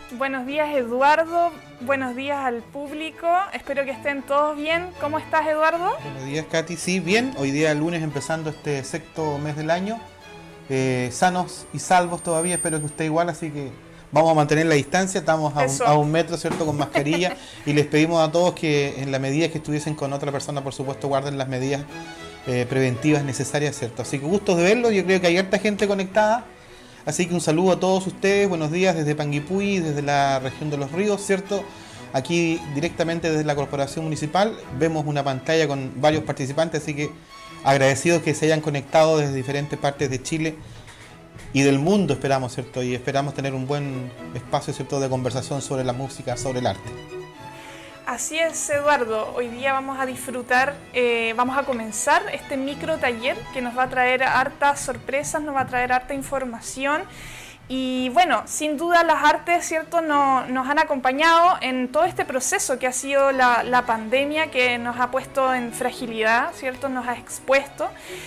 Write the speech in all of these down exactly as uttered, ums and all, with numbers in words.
Buenos días, Eduardo. Buenos días al público. Espero que estén todos bien. ¿Cómo estás, Eduardo? Buenos días, Katy. Sí, bien. Hoy día lunes empezando este sexto mes del año. Eh, sanos y salvos todavía. Espero que usted igual, así que vamos a mantener la distancia. Estamos a un, a un metro, ¿cierto? Con mascarilla. Y les pedimos a todos que en la medida que estuviesen con otra persona, por supuesto, guarden las medidas eh, preventivas necesarias, ¿cierto? Así que gustos de verlo. Yo creo que hay harta gente conectada. Así que un saludo a todos ustedes, buenos días desde Panguipulli, desde la región de Los Ríos, ¿cierto? Aquí directamente desde la Corporación Municipal vemos una pantalla con varios participantes, así que agradecidos que se hayan conectado desde diferentes partes de Chile y del mundo, esperamos, ¿cierto? Y esperamos tener un buen espacio, ¿cierto?, de conversación sobre la música, sobre el arte. Así es, Eduardo. Hoy día vamos a disfrutar, eh, vamos a comenzar este micro taller que nos va a traer hartas sorpresas, nos va a traer harta información. Y bueno, sin duda las artes, ¿cierto?, no, nos han acompañado en todo este proceso que ha sido la, la pandemia, que nos ha puesto en fragilidad, ¿cierto?, nos ha expuesto.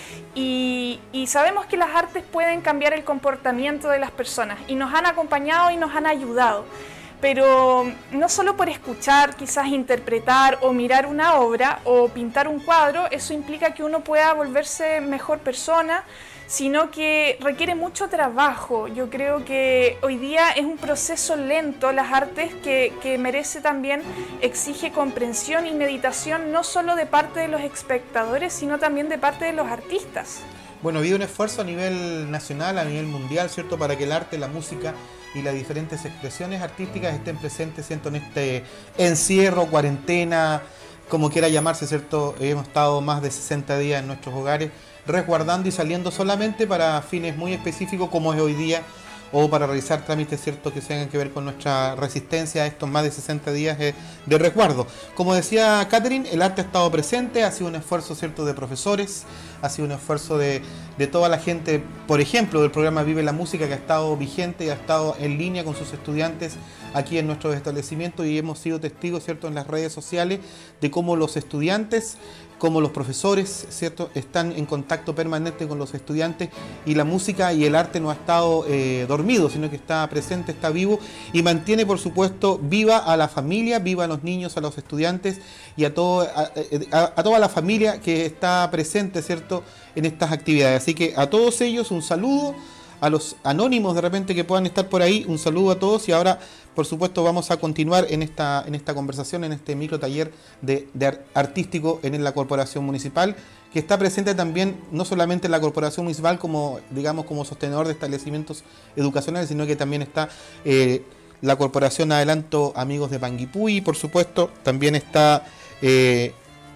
Y, y sabemos que las artes pueden cambiar el comportamiento de las personas y nos han acompañado y nos han ayudado. Pero no solo por escuchar, quizás interpretar o mirar una obra o pintar un cuadro, eso implica que uno pueda volverse mejor persona, sino que requiere mucho trabajo. Yo creo que hoy día es un proceso lento, las artes, que, que merece también, exige comprensión y meditación, no solo de parte de los espectadores, sino también de parte de los artistas. Bueno, ha habido un esfuerzo a nivel nacional, a nivel mundial, ¿cierto?, para que el arte, la música y las diferentes expresiones artísticas estén presentes, ¿cierto?, en este encierro, cuarentena, como quiera llamarse, ¿cierto? Hemos estado más de sesenta días en nuestros hogares, resguardando y saliendo solamente para fines muy específicos, como es hoy día, o para realizar trámites, ¿cierto?, que tengan que ver con nuestra resistencia a estos más de sesenta días de resguardo. Como decía Catherine, el arte ha estado presente, ha sido un esfuerzo, ¿cierto?, de profesores, ha sido un esfuerzo de, de toda la gente, por ejemplo, del programa Vive la Música, que ha estado vigente y ha estado en línea con sus estudiantes aquí en nuestros establecimientos, y hemos sido testigos, ¿cierto?, en las redes sociales de cómo los estudiantes, como los profesores, ¿cierto?, están en contacto permanente con los estudiantes, y la música y el arte no ha estado eh, dormido, sino que está presente, está vivo, y mantiene, por supuesto, viva a la familia, viva a los niños, a los estudiantes y a, todo, a, a, a toda la familia que está presente, ¿cierto?, en estas actividades. Así que a todos ellos un saludo, a los anónimos de repente que puedan estar por ahí, un saludo a todos. Y ahora, por supuesto, vamos a continuar en esta, en esta conversación, en este micro taller de, de artístico en la Corporación Municipal, que está presente también no solamente en la Corporación Municipal como, digamos, como sostenedor de establecimientos educacionales, sino que también está eh, la Corporación Adelanto Amigos de Panguipulli, por supuesto, también está eh,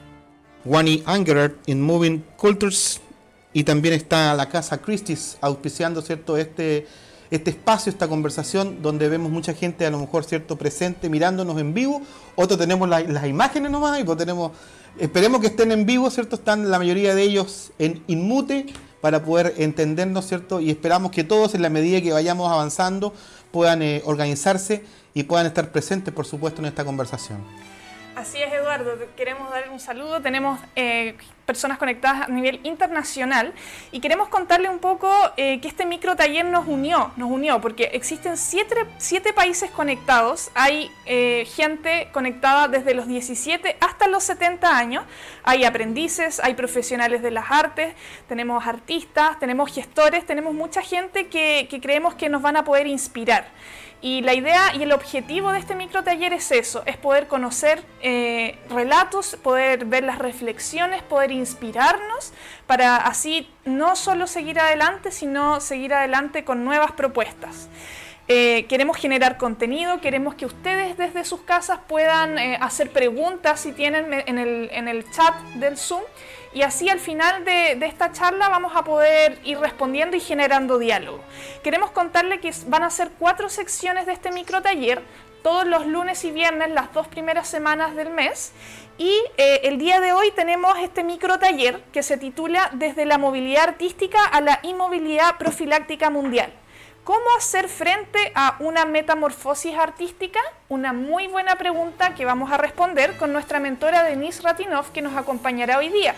Wani Angerer in Moving Cultures, y también está la Casa Christie's auspiciando, ¿cierto?, este, este espacio, esta conversación, donde vemos mucha gente a lo mejor, ¿cierto?, presente, mirándonos en vivo. Otros tenemos la, las imágenes nomás, y pues tenemos, esperemos que estén en vivo, ¿cierto? Están la mayoría de ellos en inmute para poder entendernos, ¿cierto? Y esperamos que todos, en la medida que vayamos avanzando, puedan eh, organizarse y puedan estar presentes, por supuesto, en esta conversación. Así es, Eduardo, queremos darle un saludo, tenemos eh, personas conectadas a nivel internacional y queremos contarle un poco eh, que este micro taller nos unió, nos unió porque existen siete, siete países conectados, hay eh, gente conectada desde los diecisiete hasta los setenta años, hay aprendices, hay profesionales de las artes, tenemos artistas, tenemos gestores, tenemos mucha gente que, que creemos que nos van a poder inspirar. Y la idea y el objetivo de este micro taller es eso, es poder conocer eh, relatos, poder ver las reflexiones, poder inspirarnos para así no solo seguir adelante, sino seguir adelante con nuevas propuestas. Eh, queremos generar contenido, queremos que ustedes desde sus casas puedan eh, hacer preguntas si tienen en el, en el chat del Zoom, y así al final de, de esta charla vamos a poder ir respondiendo y generando diálogo. Queremos contarle que van a ser cuatro secciones de este micro taller, todos los lunes y viernes, las dos primeras semanas del mes, y eh, el día de hoy tenemos este micro taller que se titula Desde la movilidad artística a la inmovilidad profiláctica mundial. ¿Cómo hacer frente a una metamorfosis artística? Una muy buena pregunta que vamos a responder con nuestra mentora Denise Ratinov, que nos acompañará hoy día,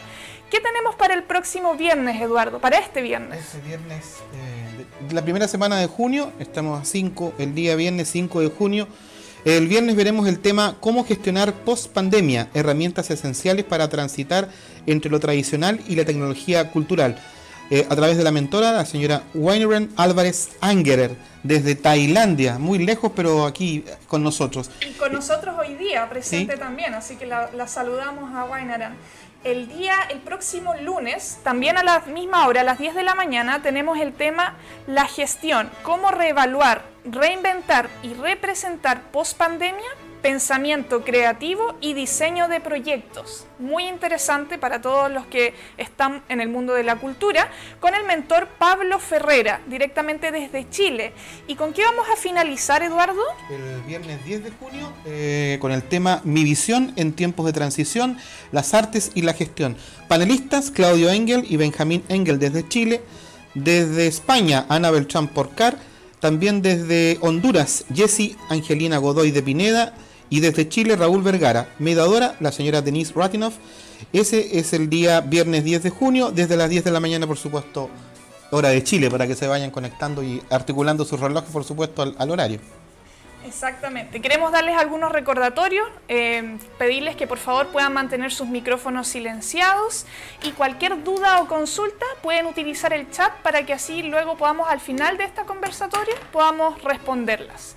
¿Qué tenemos para el próximo viernes, Eduardo? Para este viernes. Este viernes, eh, de, la primera semana de junio, estamos a cinco, el día viernes cinco de junio. El viernes veremos el tema cómo gestionar post-pandemia, herramientas esenciales para transitar entre lo tradicional y la tecnología cultural. Eh, a través de la mentora, la señora Waineren Álvarez Angerer, desde Tailandia, muy lejos, pero aquí con nosotros. Y con nosotros hoy día, presente ¿Sí? también, así que la, la saludamos a Waineren. El día, el próximo lunes, también a la misma hora, a las diez de la mañana, tenemos el tema la gestión, cómo reevaluar, reinventar y representar post-pandemia, pensamiento creativo y diseño de proyectos. Muy interesante para todos los que están en el mundo de la cultura, con el mentor Pablo Ferrera, directamente desde Chile. ¿Y con qué vamos a finalizar, Eduardo? El viernes diez de junio, eh, con el tema Mi visión en tiempos de transición, las artes y la gestión. Panelistas, Claudio Engel y Benjamín Engel desde Chile. Desde España, Ana Beltrán Porcar. También desde Honduras, Jessie Angelina Godoy de Pineda. Y desde Chile, Raúl Vergara. Mediadora, la señora Denise Ratinoff. Ese es el día viernes diez de junio, desde las diez de la mañana, por supuesto, hora de Chile, para que se vayan conectando y articulando sus relojes, por supuesto, al, al horario. Exactamente. Queremos darles algunos recordatorios, eh, pedirles que por favor puedan mantener sus micrófonos silenciados y cualquier duda o consulta pueden utilizar el chat para que así luego podamos, al final de esta conversatoria, podamos responderlas.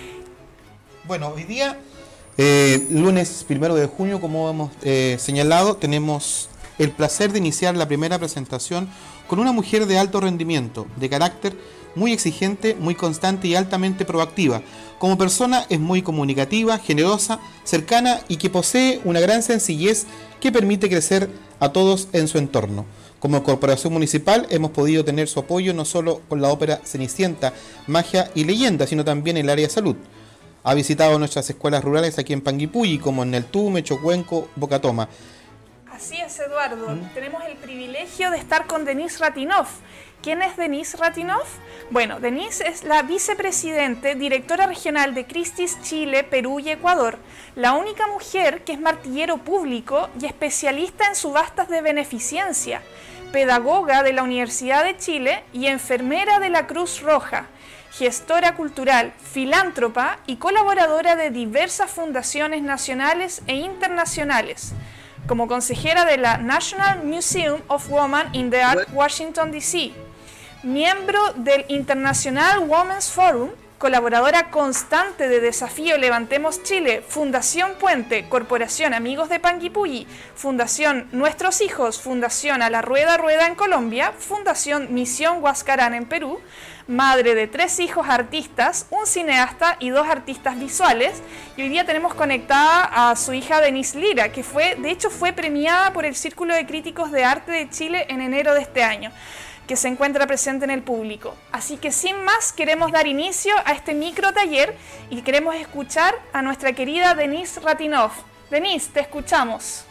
Bueno, hoy día... Eh, lunes primero de junio, como hemos eh, señalado, tenemos el placer de iniciar la primera presentación con una mujer de alto rendimiento, de carácter muy exigente, muy constante y altamente proactiva. Como persona es muy comunicativa, generosa, cercana y que posee una gran sencillez que permite crecer a todos en su entorno. Como corporación municipal hemos podido tener su apoyo no solo con la ópera Cenicienta, Magia y Leyenda, sino también en el área de salud. Ha visitado nuestras escuelas rurales aquí en Panguipulli, como en Neltume, Chocuenco, Bocatoma. Así es, Eduardo. ¿Mm? Tenemos el privilegio de estar con Denise Ratinoff. ¿Quién es Denise Ratinoff? Bueno, Denise es la vicepresidente, directora regional de Christie's Chile, Perú y Ecuador, la única mujer que es martillero público y especialista en subastas de beneficencia, pedagoga de la Universidad de Chile y enfermera de la Cruz Roja, gestora cultural, filántropa y colaboradora de diversas fundaciones nacionales e internacionales, como consejera de la National Museum of Women in the Art, Washington, D C, miembro del International Women's Forum, colaboradora constante de Desafío Levantemos Chile, Fundación Puente, Corporación Amigos de Panguipulli, Fundación Nuestros Hijos, Fundación A la Rueda Rueda en Colombia, Fundación Misión Huascarán en Perú, madre de tres hijos artistas, un cineasta y dos artistas visuales, y hoy día tenemos conectada a su hija Denise Lira, que fue, de hecho fue premiada por el Círculo de Críticos de Arte de Chile en enero de este año, que se encuentra presente en el público. Así que sin más, queremos dar inicio a este micro taller y queremos escuchar a nuestra querida Denise Ratinoff. Denise, te escuchamos.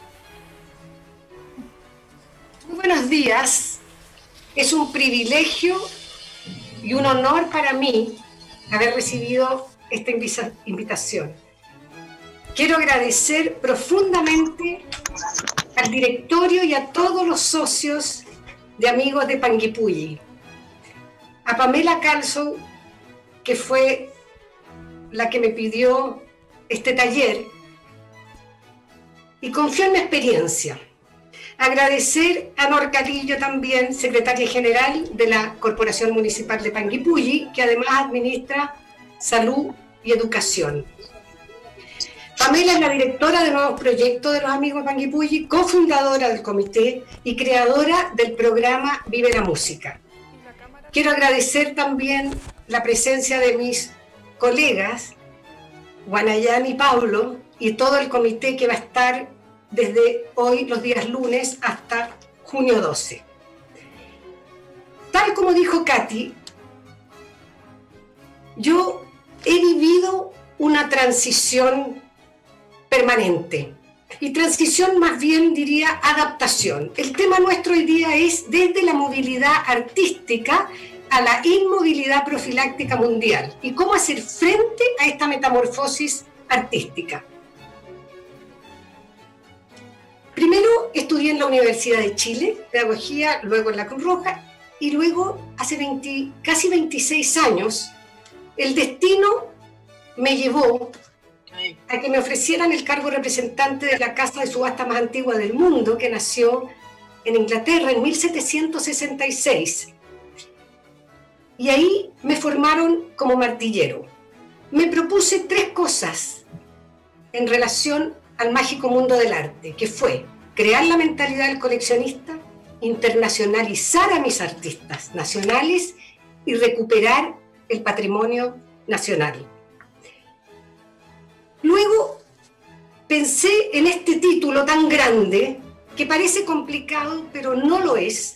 Muy buenos días. Es un privilegio y un honor para mí haber recibido esta invitación. Quiero agradecer profundamente al directorio y a todos los socios de Amigos de Panguipulli, a Pamela Carlson, que fue la que me pidió este taller, y confió en mi experiencia. Agradecer a Nor Calillo también, secretaria general de la Corporación Municipal de Panguipulli, que además administra salud y educación. Pamela es la directora de nuevos proyectos de los Amigos de Panguipulli, cofundadora del comité y creadora del programa Vive la Música. Quiero agradecer también la presencia de mis colegas, Guanayán y Pablo, y todo el comité que va a estar desde hoy, los días lunes, hasta junio doce. Tal como dijo Katy, yo he vivido una transición permanente. Y transición más bien diría adaptación. El tema nuestro hoy día es desde la movilidad artística a la inmovilidad profiláctica mundial y cómo hacer frente a esta metamorfosis artística. Primero estudié en la Universidad de Chile, pedagogía, luego en la Cruz Roja, y luego, hace veinte, casi veintiséis años, el destino me llevó a que me ofrecieran el cargo de representante de la casa de subasta más antigua del mundo, que nació en Inglaterra en mil setecientos sesenta y seis. Y ahí me formaron como martillero. Me propuse tres cosas en relación al mágico mundo del arte, que fue crear la mentalidad del coleccionista, internacionalizar a mis artistas nacionales y recuperar el patrimonio nacional. Luego pensé en este título tan grande, que parece complicado, pero no lo es,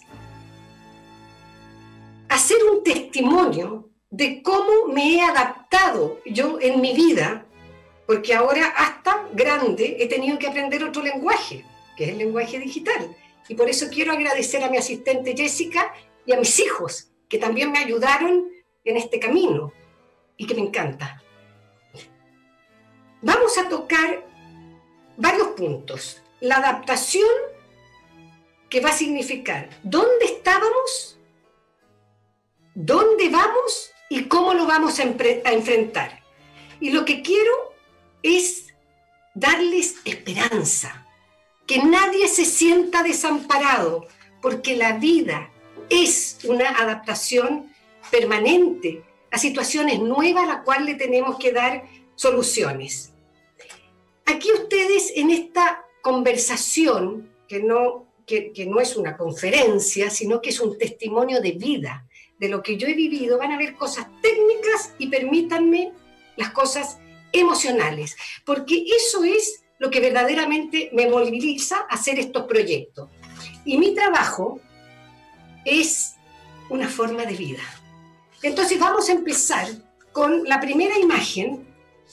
hacer un testimonio de cómo me he adaptado yo en mi vida, porque ahora hasta grande he tenido que aprender otro lenguaje, que es el lenguaje digital. Y por eso quiero agradecer a mi asistente Jessica y a mis hijos, que también me ayudaron en este camino y que me encanta. Vamos a tocar varios puntos. La adaptación, que va a significar dónde estábamos, dónde vamos y cómo lo vamos a, a enfrentar. Y lo que quiero es darles esperanza, que nadie se sienta desamparado, porque la vida es una adaptación permanente a situaciones nuevas a las cuales le tenemos que dar soluciones. Aquí ustedes en esta conversación, que no, que, que no es una conferencia, sino que es un testimonio de vida, de lo que yo he vivido, van a ver cosas técnicas y permítanme las cosas emocionales, porque eso es lo que verdaderamente me moviliza a hacer estos proyectos. Y mi trabajo es una forma de vida. Entonces vamos a empezar con la primera imagen,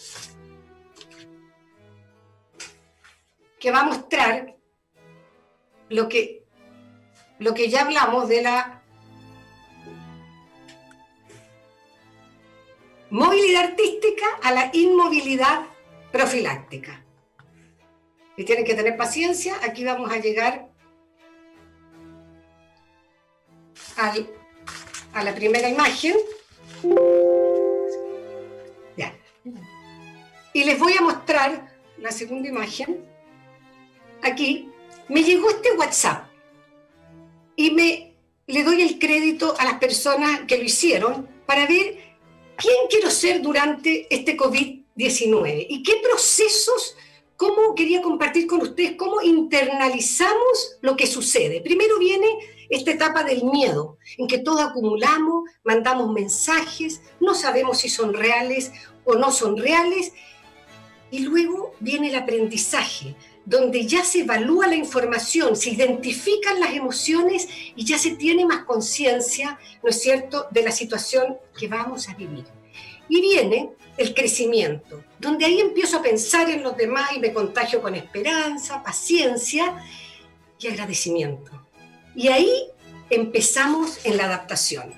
que va a mostrar lo que, lo que ya hablamos de la movilidad artística a la inmovilidad profiláctica. Y tienen que tener paciencia, aquí vamos a llegar al, a la primera imagen. Ya. Y les voy a mostrar la segunda imagen. Aquí me llegó este WhatsApp y me, le doy el crédito a las personas que lo hicieron para ver quién quiero ser durante este COVID diecinueve y qué procesos, cómo quería compartir con ustedes, cómo internalizamos lo que sucede. Primero viene esta etapa del miedo, en que todos acumulamos, mandamos mensajes, no sabemos si son reales o no son reales, y luego viene el aprendizaje, donde ya se evalúa la información, se identifican las emociones y ya se tiene más conciencia, ¿no es cierto?, de la situación que vamos a vivir. Y viene el crecimiento, donde ahí empiezo a pensar en los demás y me contagio con esperanza, paciencia y agradecimiento. Y ahí empezamos en la adaptación.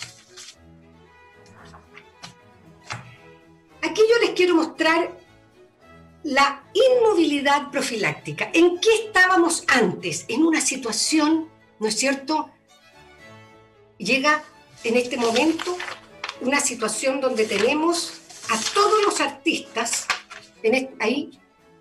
Aquí yo les quiero mostrar la inmovilidad profiláctica. ¿En qué estábamos antes? En una situación, ¿no es cierto? Llega en este momento una situación donde tenemos a todos los artistas en este, ahí,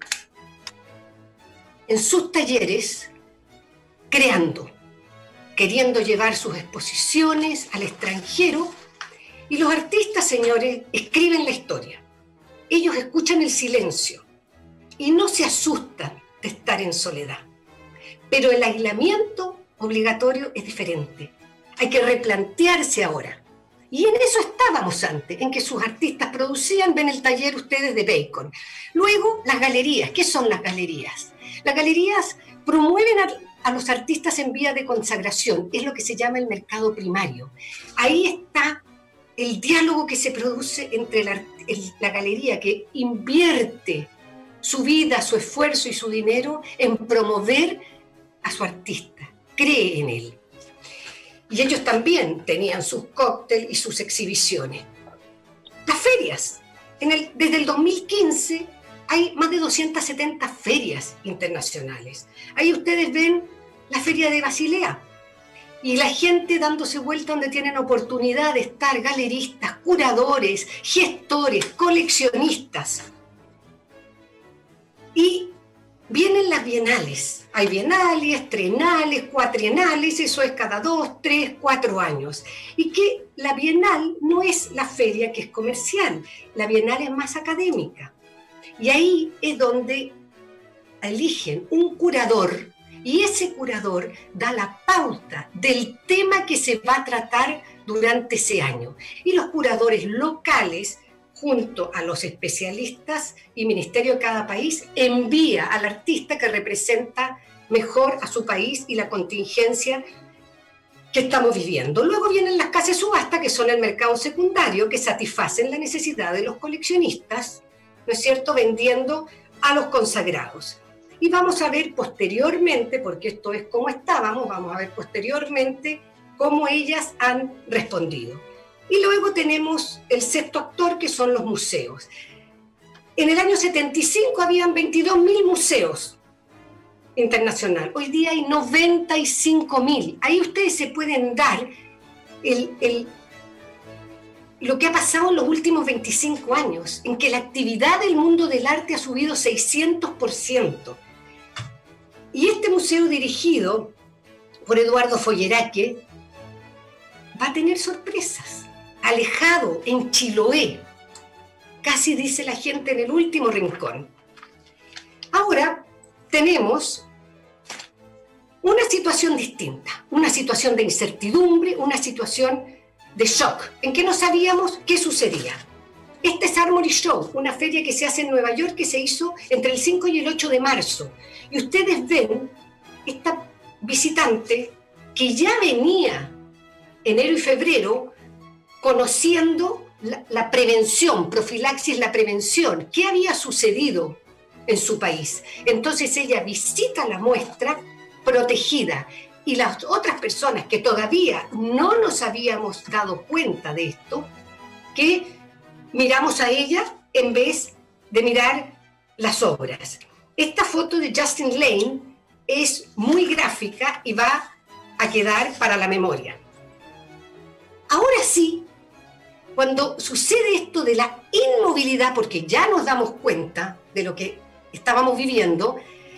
en sus talleres, creando, queriendo llevar sus exposiciones al extranjero. Y los artistas, señores, escriben la historia. Ellos escuchan el silencio y no se asustan de estar en soledad. Pero el aislamiento obligatorio es diferente. Hay que replantearse ahora. Y en eso estábamos antes, en que sus artistas producían, ven el taller ustedes de Bacon. Luego, las galerías. ¿Qué son las galerías? Las galerías promueven a, a los artistas en vía de consagración. Es lo que se llama el mercado primario. Ahí está el diálogo que se produce entre la, el, la galería, que invierte su vida, su esfuerzo y su dinero en promover a su artista, cree en él. Y ellos también tenían sus cócteles y sus exhibiciones. Las ferias, en el, desde el dos mil quince hay más de doscientas setenta ferias internacionales. Ahí ustedes ven la feria de Basilea y la gente dándose vuelta donde tienen oportunidad de estar galeristas, curadores, gestores, coleccionistas. Y vienen las bienales. Hay bienales, trienales, cuatrienales, eso es cada dos, tres, cuatro años. Y que la bienal no es la feria que es comercial, la bienal es más académica. Y ahí es donde eligen un curador y ese curador da la pauta del tema que se va a tratar durante ese año. Y los curadores locales, junto a los especialistas y ministerio de cada país, envía al artista que representa mejor a su país y la contingencia que estamos viviendo. Luego vienen las casas de subasta, que son el mercado secundario, que satisfacen la necesidad de los coleccionistas, ¿no es cierto?, vendiendo a los consagrados. Y vamos a ver posteriormente, porque esto es como estábamos, vamos a ver posteriormente cómo ellas han respondido. Y luego tenemos el sexto actor, que son los museos. En el año setenta y cinco habían veintidós mil museos internacionales. Hoy día hay noventa y cinco mil. Ahí ustedes se pueden dar el, el, lo que ha pasado en los últimos veinticinco años, en que la actividad del mundo del arte ha subido seiscientos por ciento. Y este museo, dirigido por Eduardo Folleraque, va a tener sorpresas. Alejado en Chiloé, casi dice la gente en el último rincón. Ahora tenemos una situación distinta, una situación de incertidumbre, una situación de shock, en que no sabíamos qué sucedía. Este es Armory Show, una feria que se hace en Nueva York, que se hizo entre el cinco y el ocho de marzo. Y ustedes ven esta visitante que ya venía enero y febrero conociendo la, la prevención, profilaxis, la prevención, qué había sucedido en su país. Entonces ella visita la muestra protegida y las otras personas que todavía no nos habíamos dado cuenta de esto, que miramos a ella en vez de mirar las obras. Esta foto de Justin Lane es muy gráfica y va a quedar para la memoria. Ahora sí, cuando sucede esto de la inmovilidad, porque ya nos damos cuenta de lo que estábamos viviendo,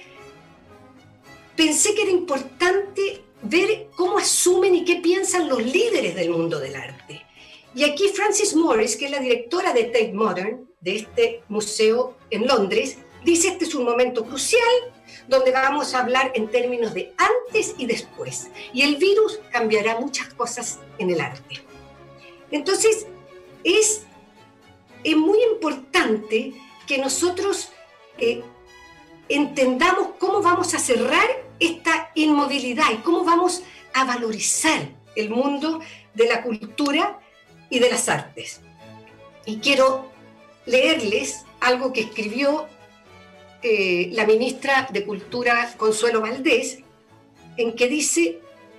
pensé que era importante ver cómo asumen y qué piensan los líderes del mundo del arte. Y aquí Frances Morris, que es la directora de Tate Modern, de este museo en Londres, dice: este es un momento crucial donde vamos a hablar en términos de antes y después. Y el virus cambiará muchas cosas en el arte. Entonces, es, es muy importante que nosotros eh, entendamos cómo vamos a cerrar esta inmovilidad y cómo vamos a valorizar el mundo de la cultura y de las artes. Y quiero leerles algo que escribió eh, la ministra de Cultura, Consuelo Valdés, en que dice: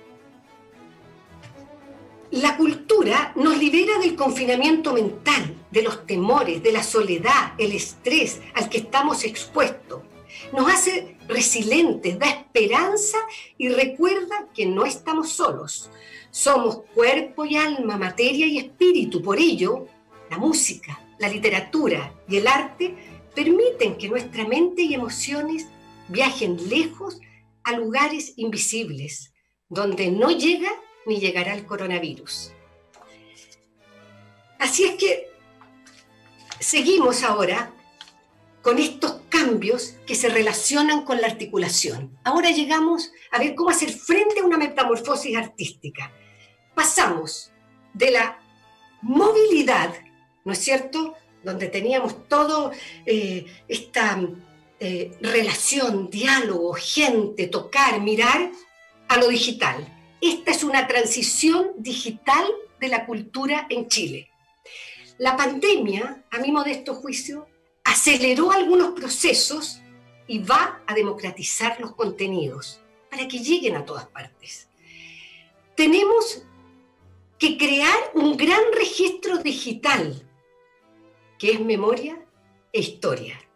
la cultura nos libera del confinamiento mental, de los temores, de la soledad, el estrés al que estamos expuestos. Nos hace resilientes, da esperanza y recuerda que no estamos solos. Somos cuerpo y alma, materia y espíritu. Por ello, la música, la literatura y el arte permiten que nuestra mente y emociones viajen lejos a lugares invisibles, donde no llega ni llegará el coronavirus. Así es que seguimos ahora con estos cambios que se relacionan con la articulación. Ahora llegamos a ver cómo hacer frente a una metamorfosis artística. Pasamos de la movilidad, ¿no es cierto?, donde teníamos todo eh, esta eh, relación, diálogo, gente, tocar, mirar, a lo digital. Esta es una transición digital de la cultura en Chile. La pandemia, a mi modesto juicio, aceleró algunos procesos y va a democratizar los contenidos para que lleguen a todas partes. Tenemos que crear un gran registro digital, que es memoria e historia.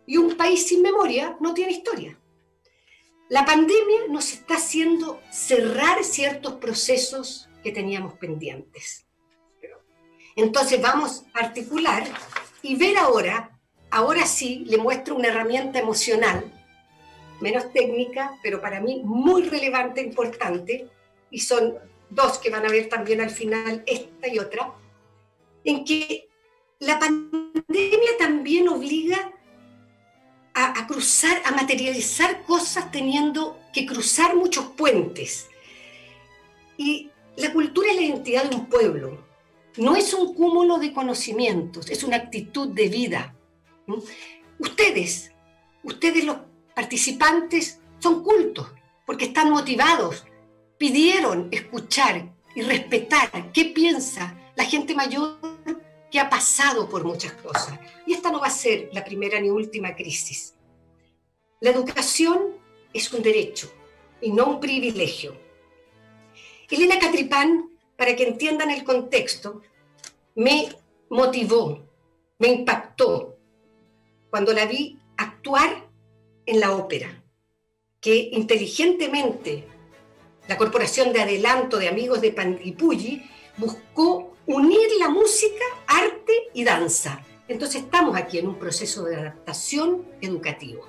y un país sin memoria no tiene historia. La pandemia nos está haciendo cerrar ciertos procesos que teníamos pendientes. Entonces vamos a articular y ver ahora, ahora sí, le muestro una herramienta emocional, menos técnica, pero para mí muy relevante e importante, y son dos que van a ver también al final, esta y otra, en que la pandemia también obliga a, a cruzar, a materializar cosas teniendo que cruzar muchos puentes. Y la cultura es la identidad de un pueblo, no es un cúmulo de conocimientos, es una actitud de vida. ¿Mm? Ustedes, ustedes los participantes son cultos, porque están motivados, pidieron escuchar y respetar qué piensa la gente mayor que ha pasado por muchas cosas. Y esta no va a ser la primera ni última crisis. La educación es un derecho y no un privilegio. Elena Catripán, para que entiendan el contexto, me motivó, me impactó cuando la vi actuar en la ópera, que inteligentemente la Corporación de Adelanto de Amigos de Panguipulli buscó unir la música, arte y danza. Entonces estamos aquí en un proceso de adaptación educativo.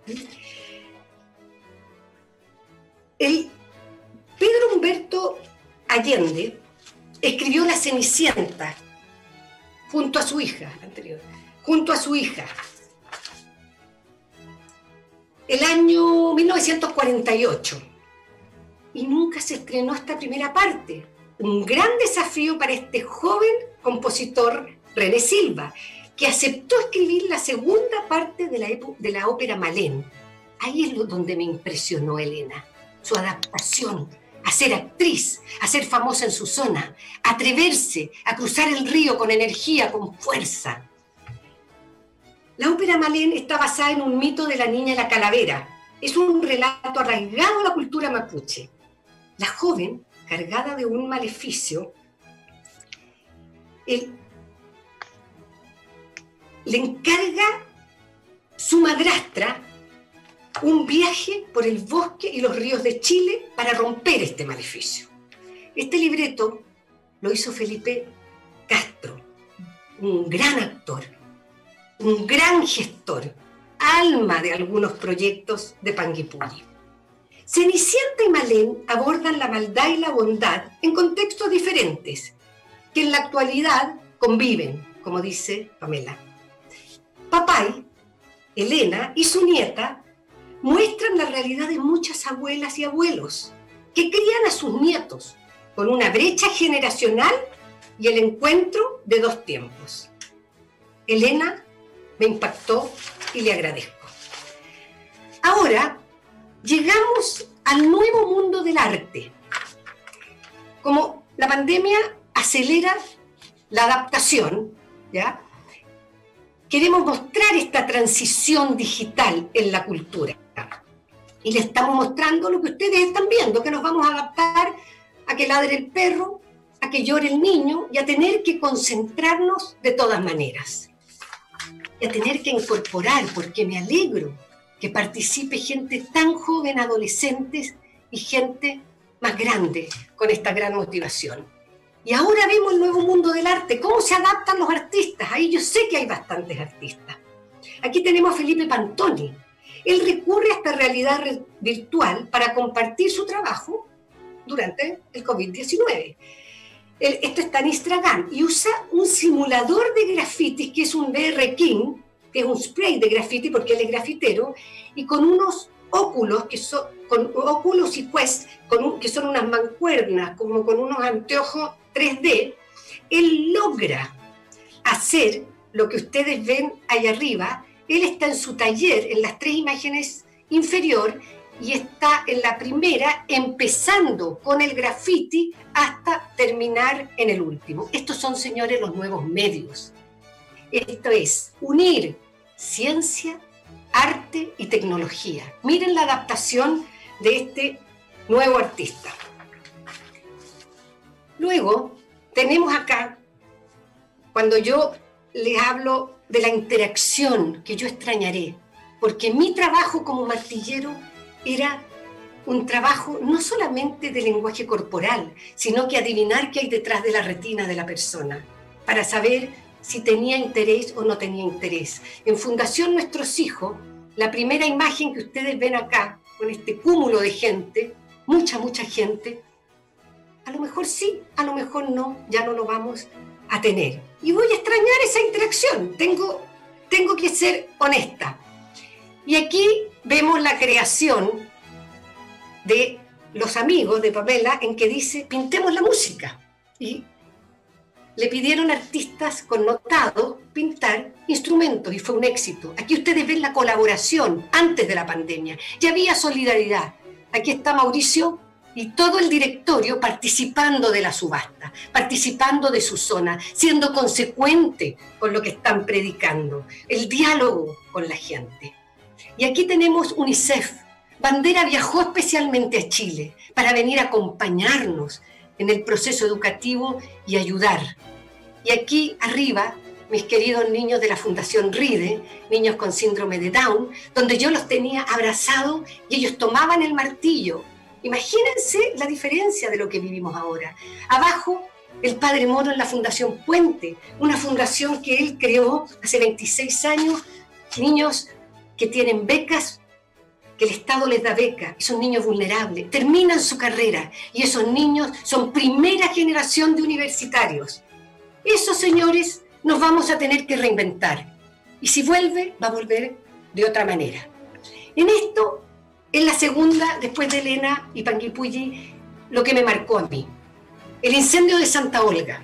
El Pedro Humberto Allende escribió La Cenicienta junto a su hija, anterior, junto a su hija, el año mil novecientos cuarenta y ocho. Y nunca se estrenó esta primera parte. Un gran desafío para este joven compositor René Silva, que aceptó escribir la segunda parte de la, de la ópera Malén. Ahí es lo donde me impresionó Elena, su adaptación a ser actriz, a ser famosa en su zona, a atreverse a cruzar el río con energía, con fuerza. La ópera Malén está basada en un mito de la niña y la calavera. Es un relato arraigado a la cultura mapuche. La joven, cargada de un maleficio, el, le encarga su madrastra un viaje por el bosque y los ríos de Chile para romper este maleficio. Este libreto lo hizo Felipe Castro, un gran actor, un gran gestor, alma de algunos proyectos de Panguipulli. Cenicienta y Malén abordan la maldad y la bondad en contextos diferentes, que en la actualidad conviven, como dice Pamela. Papay, Elena y su nieta muestran la realidad de muchas abuelas y abuelos que crían a sus nietos con una brecha generacional y el encuentro de dos tiempos. Elena me impactó y le agradezco. Ahora llegamos al nuevo mundo del arte. Como la pandemia acelera la adaptación, ¿ya? Queremos mostrar esta transición digital en la cultura. Y le estamos mostrando lo que ustedes están viendo, que nos vamos a adaptar a que ladre el perro, a que llore el niño y a tener que concentrarnos de todas maneras. Y a tener que incorporar, porque me alegro que participe gente tan joven, adolescentes y gente más grande con esta gran motivación. Y ahora vemos el nuevo mundo del arte, cómo se adaptan los artistas. Ahí yo sé que hay bastantes artistas. Aquí tenemos a Felipe Pantoni. Él recurre a esta realidad virtual para compartir su trabajo durante el COVID diecinueve. Esto está en Instagram y usa un simulador de grafitis que es un B R King, que es un spray de graffiti porque él es grafitero, y con unos óculos, que son, con óculos y Quest, con un, que son unas mancuernas, como con unos anteojos tres D, él logra hacer lo que ustedes ven ahí arriba. Él está en su taller, en las tres imágenes inferior, y está en la primera, empezando con el graffiti hasta terminar en el último. Estos son, señores, los nuevos medios. Esto es unir ciencia, arte y tecnología. Miren la adaptación de este nuevo artista. Luego tenemos acá, cuando yo les hablo de la interacción que yo extrañaré, porque mi trabajo como martillero era un trabajo no solamente de lenguaje corporal, sino que adivinar qué hay detrás de la retina de la persona, para saber si tenía interés o no tenía interés. En Fundación Nuestros Hijos, la primera imagen que ustedes ven acá, con este cúmulo de gente, mucha, mucha gente, a lo mejor sí, a lo mejor no, ya no lo vamos a tener. Y voy a extrañar esa interacción, tengo, tengo que ser honesta. Y aquí vemos la creación de los amigos de Pamela, en que dice, pintemos la música. Y le pidieron a artistas connotados pintar instrumentos y fue un éxito. Aquí ustedes ven la colaboración antes de la pandemia. Ya había solidaridad. Aquí está Mauricio y todo el directorio participando de la subasta, participando de su zona, siendo consecuente con lo que están predicando, el diálogo con la gente. Y aquí tenemos UNICEF. Bandera viajó especialmente a Chile para venir a acompañarnos en el proceso educativo y ayudar. Y aquí arriba, mis queridos niños de la Fundación RIDE, niños con síndrome de Down, donde yo los tenía abrazados y ellos tomaban el martillo. Imagínense la diferencia de lo que vivimos ahora. Abajo, el Padre Moro en la Fundación Puente, una fundación que él creó hace veintiséis años, niños que tienen becas, que el Estado les da beca, y son niños vulnerables, terminan su carrera, y esos niños son primera generación de universitarios. Esos señores nos vamos a tener que reinventar, y si vuelve, va a volver de otra manera. En esto, en la segunda, después de Elena y Panguipulli, lo que me marcó a mí, el incendio de Santa Olga.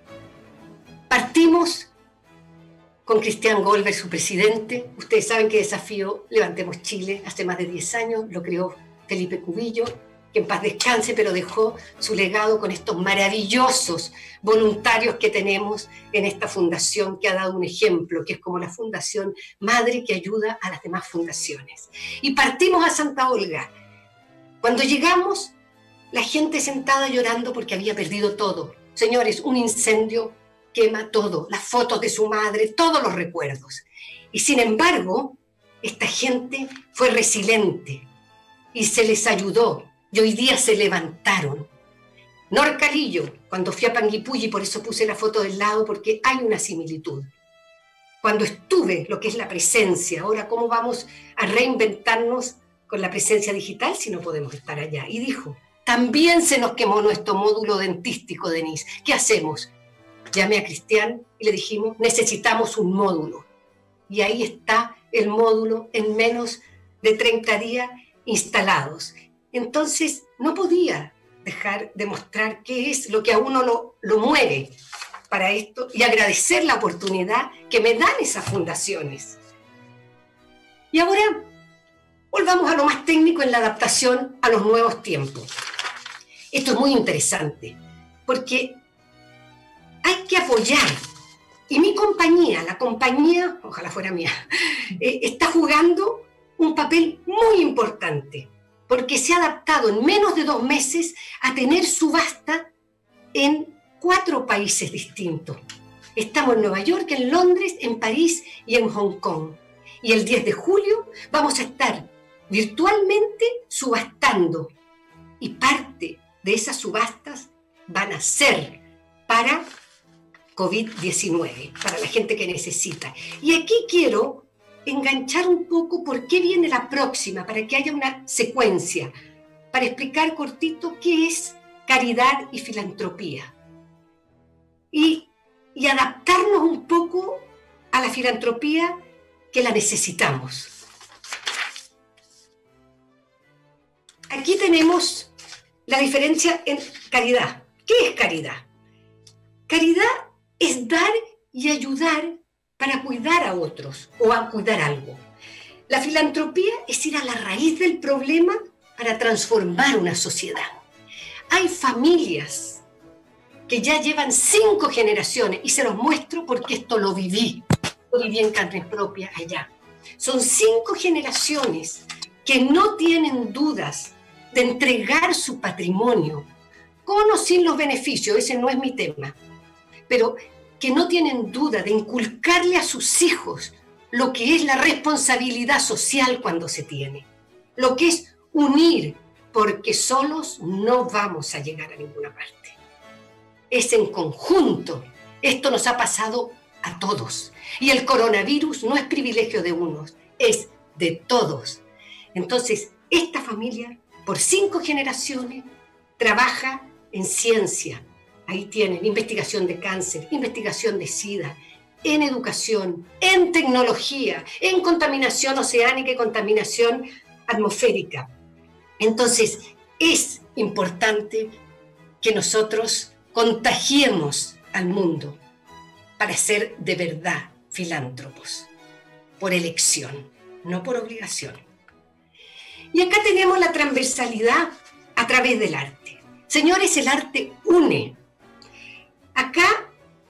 Partimos con Cristian Goldberg, su presidente. Ustedes saben que Desafío Levantemos Chile hace más de diez años, lo creó Felipe Cubillo, que en paz descanse, pero dejó su legado con estos maravillosos voluntarios que tenemos en esta fundación, que ha dado un ejemplo, que es como la fundación madre que ayuda a las demás fundaciones. Y partimos a Santa Olga. Cuando llegamos, la gente sentada llorando porque había perdido todo. Señores, un incendio quema todo, las fotos de su madre, todos los recuerdos. Y sin embargo, esta gente fue resiliente y se les ayudó, y hoy día se levantaron. Norcalillo, cuando fui a Panguipulli, por eso puse la foto del lado, porque hay una similitud. Cuando estuve, lo que es la presencia, ahora cómo vamos a reinventarnos con la presencia digital si no podemos estar allá. Y dijo, también se nos quemó nuestro módulo dentístico, Denise, ¿qué hacemos? Llamé a Cristian y le dijimos, necesitamos un módulo. Y ahí está el módulo en menos de treinta días instalados. Entonces, no podía dejar de mostrar qué es lo que a uno lo, lo mueve para esto y agradecer la oportunidad que me dan esas fundaciones. Y ahora, volvamos a lo más técnico en la adaptación a los nuevos tiempos. Esto es muy interesante, porque hay que apoyar. Y mi compañía, la compañía, ojalá fuera mía, eh, está jugando un papel muy importante, porque se ha adaptado en menos de dos meses a tener subasta en cuatro países distintos. Estamos en Nueva York, en Londres, en París y en Hong Kong. Y el diez de julio vamos a estar virtualmente subastando. Y parte de esas subastas van a ser para COVID diecinueve, para la gente que necesita. Y aquí quiero enganchar un poco por qué viene la próxima, para que haya una secuencia, para explicar cortito qué es caridad y filantropía. Y, y adaptarnos un poco a la filantropía que la necesitamos. Aquí tenemos la diferencia en caridad. ¿Qué es caridad? Caridad es dar y ayudar para cuidar a otros o a cuidar algo. La filantropía es ir a la raíz del problema para transformar una sociedad. Hay familias que ya llevan cinco generaciones y se los muestro porque esto lo viví, lo viví en carne propia allá. Son cinco generaciones que no tienen dudas de entregar su patrimonio, con o sin los beneficios, ese no es mi tema, pero que no tienen duda de inculcarle a sus hijos lo que es la responsabilidad social cuando se tiene, lo que es unir, porque solos no vamos a llegar a ninguna parte. Es en conjunto. Esto nos ha pasado a todos. Y el coronavirus no es privilegio de unos, es de todos. Entonces, esta familia, por cinco generaciones, trabaja en ciencia. Ahí tienen investigación de cáncer, investigación de SIDA, en educación, en tecnología, en contaminación oceánica y contaminación atmosférica. Entonces, es importante que nosotros contagiemos al mundo para ser de verdad filántropos, por elección, no por obligación. Y acá tenemos la transversalidad a través del arte. Señores, el arte une. Acá,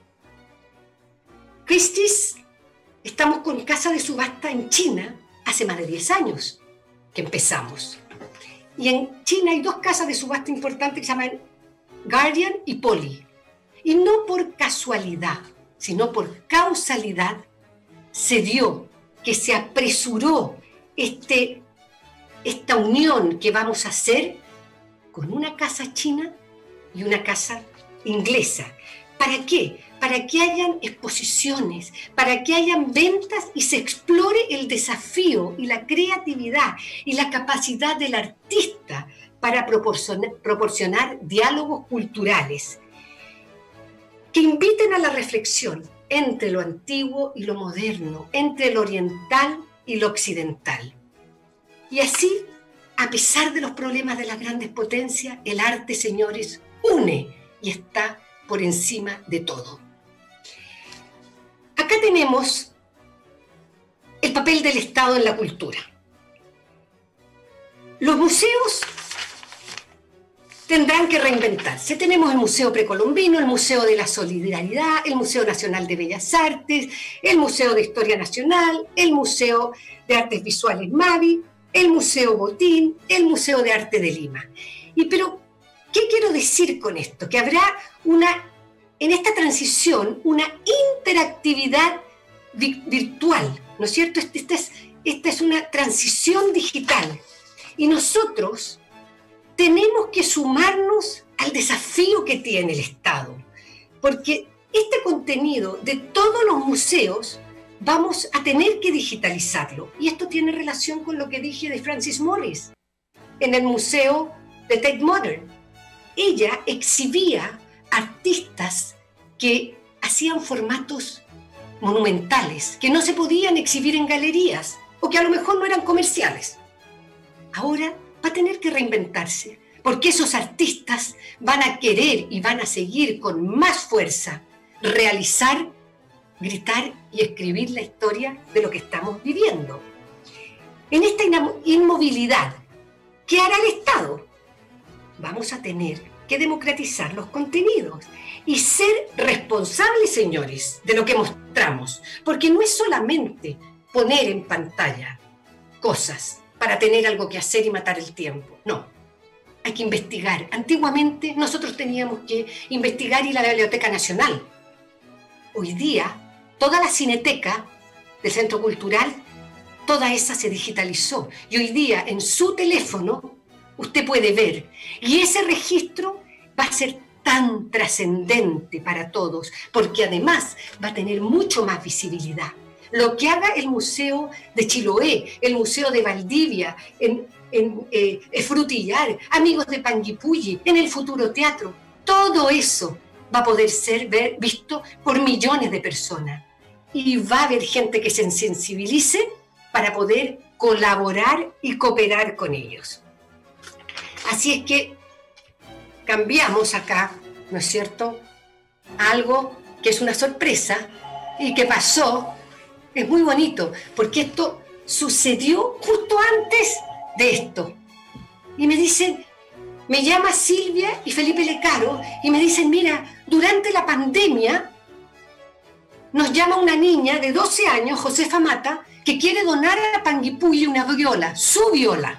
Christie's, estamos con casa de subasta en China hace más de diez años que empezamos. Y en China hay dos casas de subasta importantes que se llaman Guardian y Poly. Y no por casualidad, sino por causalidad, se dio que se apresuró este, esta unión que vamos a hacer con una casa china y una casa inglesa. ¿Para qué? Para que hayan exposiciones, para que hayan ventas y se explore el desafío y la creatividad y la capacidad del artista para proporcionar, proporcionar diálogos culturales que inviten a la reflexión entre lo antiguo y lo moderno, entre lo oriental y lo occidental. Y así, a pesar de los problemas de las grandes potencias, el arte, señores, une y está por encima de todo. Acá tenemos el papel del Estado en la cultura. Los museos tendrán que reinventarse. Tenemos el Museo Precolombino, el Museo de la Solidaridad, el Museo Nacional de Bellas Artes, el Museo de Historia Nacional, el Museo de Artes Visuales MAVI, el Museo Botín, el Museo de Arte de Lima. Y pero, ¿qué quiero decir con esto? Que habrá una, en esta transición, una interactividad vi virtual, ¿no es cierto? Esta es, esta es una transición digital. Y nosotros tenemos que sumarnos al desafío que tiene el Estado, porque este contenido de todos los museos vamos a tener que digitalizarlo. Y esto tiene relación con lo que dije de Frances Morris en el Museo de Tate Modern. Ella exhibía artistas que hacían formatos monumentales, que no se podían exhibir en galerías, o que a lo mejor no eran comerciales. Ahora va a tener que reinventarse, porque esos artistas van a querer y van a seguir con más fuerza realizar, gritar y escribir la historia de lo que estamos viviendo. En esta inmovilidad, ¿qué hará el Estado? Vamos a tener que democratizar los contenidos y ser responsables, señores, de lo que mostramos, porque no es solamente poner en pantalla cosas para tener algo que hacer y matar el tiempo. No, hay que investigar. Antiguamente nosotros teníamos que investigar y ir a la Biblioteca Nacional. Hoy día, toda la cineteca del Centro Cultural, toda esa se digitalizó. Y hoy día, en su teléfono, usted puede ver. Y ese registro va a ser tan trascendente para todos, porque además va a tener mucho más visibilidad. Lo que haga el Museo de Chiloé, el Museo de Valdivia, en, en eh, Frutillar, Amigos de Panguipulli, en el Futuro Teatro, todo eso va a poder ser ver, visto por millones de personas. Y va a haber gente que se sensibilice para poder colaborar y cooperar con ellos. Así es que cambiamos acá, ¿no es cierto?, algo que es una sorpresa y que pasó. Es muy bonito, porque esto sucedió justo antes de esto. Y me dicen, me llama Silvia y Felipe Lecaro, y me dicen, mira, durante la pandemia nos llama una niña de doce años, Josefa Mata, que quiere donar a Panguipulli una viola, su viola.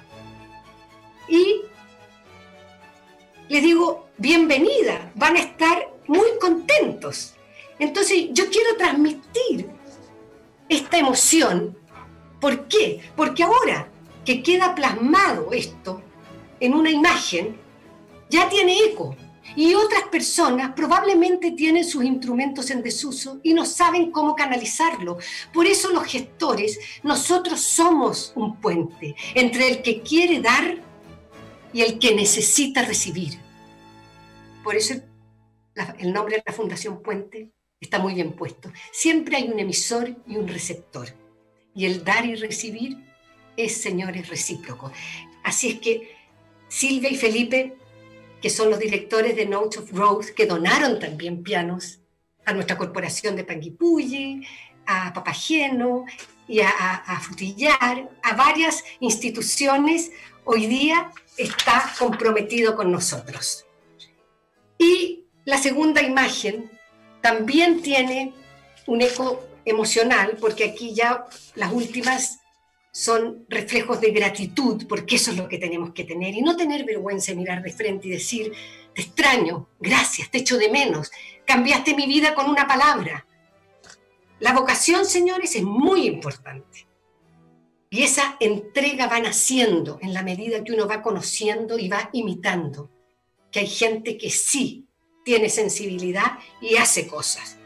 Y les digo, bienvenida, van a estar muy contentos. Entonces yo quiero transmitir esta emoción. ¿Por qué? Porque ahora que queda plasmado esto en una imagen, ya tiene eco. Y otras personas probablemente tienen sus instrumentos en desuso y no saben cómo canalizarlo. Por eso los gestores, nosotros somos un puente entre el que quiere dar y el que necesita recibir. Por eso la, el nombre de la Fundación Puente está muy bien puesto. Siempre hay un emisor y un receptor. Y el dar y recibir es, señores, recíproco. Así es que Silvia y Felipe, que son los directores de Notes of Growth, que donaron también pianos a nuestra corporación de Panguipulli, a Papageno y a, a, a Frutillar, a varias instituciones, hoy día está comprometido con nosotros. Y la segunda imagen también tiene un eco emocional, porque aquí ya las últimas son reflejos de gratitud, porque eso es lo que tenemos que tener, y no tener vergüenza de mirar de frente y decir, te extraño, gracias, te echo de menos, cambiaste mi vida con una palabra. La vocación, señores, es muy importante. Y esa entrega va naciendo en la medida que uno va conociendo y va imitando, que hay gente que sí tiene sensibilidad y hace cosas.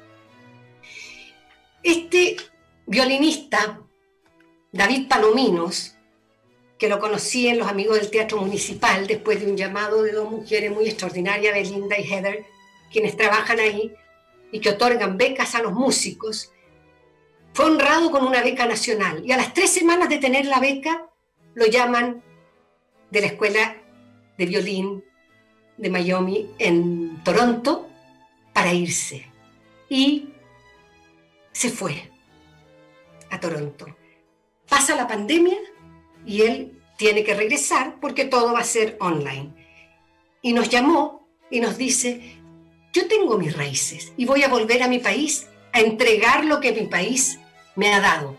Este violinista, David Palominos, que lo conocí en Los Amigos del Teatro Municipal después de un llamado de dos mujeres muy extraordinarias, Belinda y Heather, quienes trabajan ahí y que otorgan becas a los músicos, fue honrado con una beca nacional. Y a las tres semanas de tener la beca, lo llaman de la Escuela de Violín de Miami en Toronto para irse. Y se fue a Toronto. Pasa la pandemia y él tiene que regresar porque todo va a ser online. Y nos llamó y nos dice, yo tengo mis raíces y voy a volver a mi país a entregar lo que mi país me ha dado.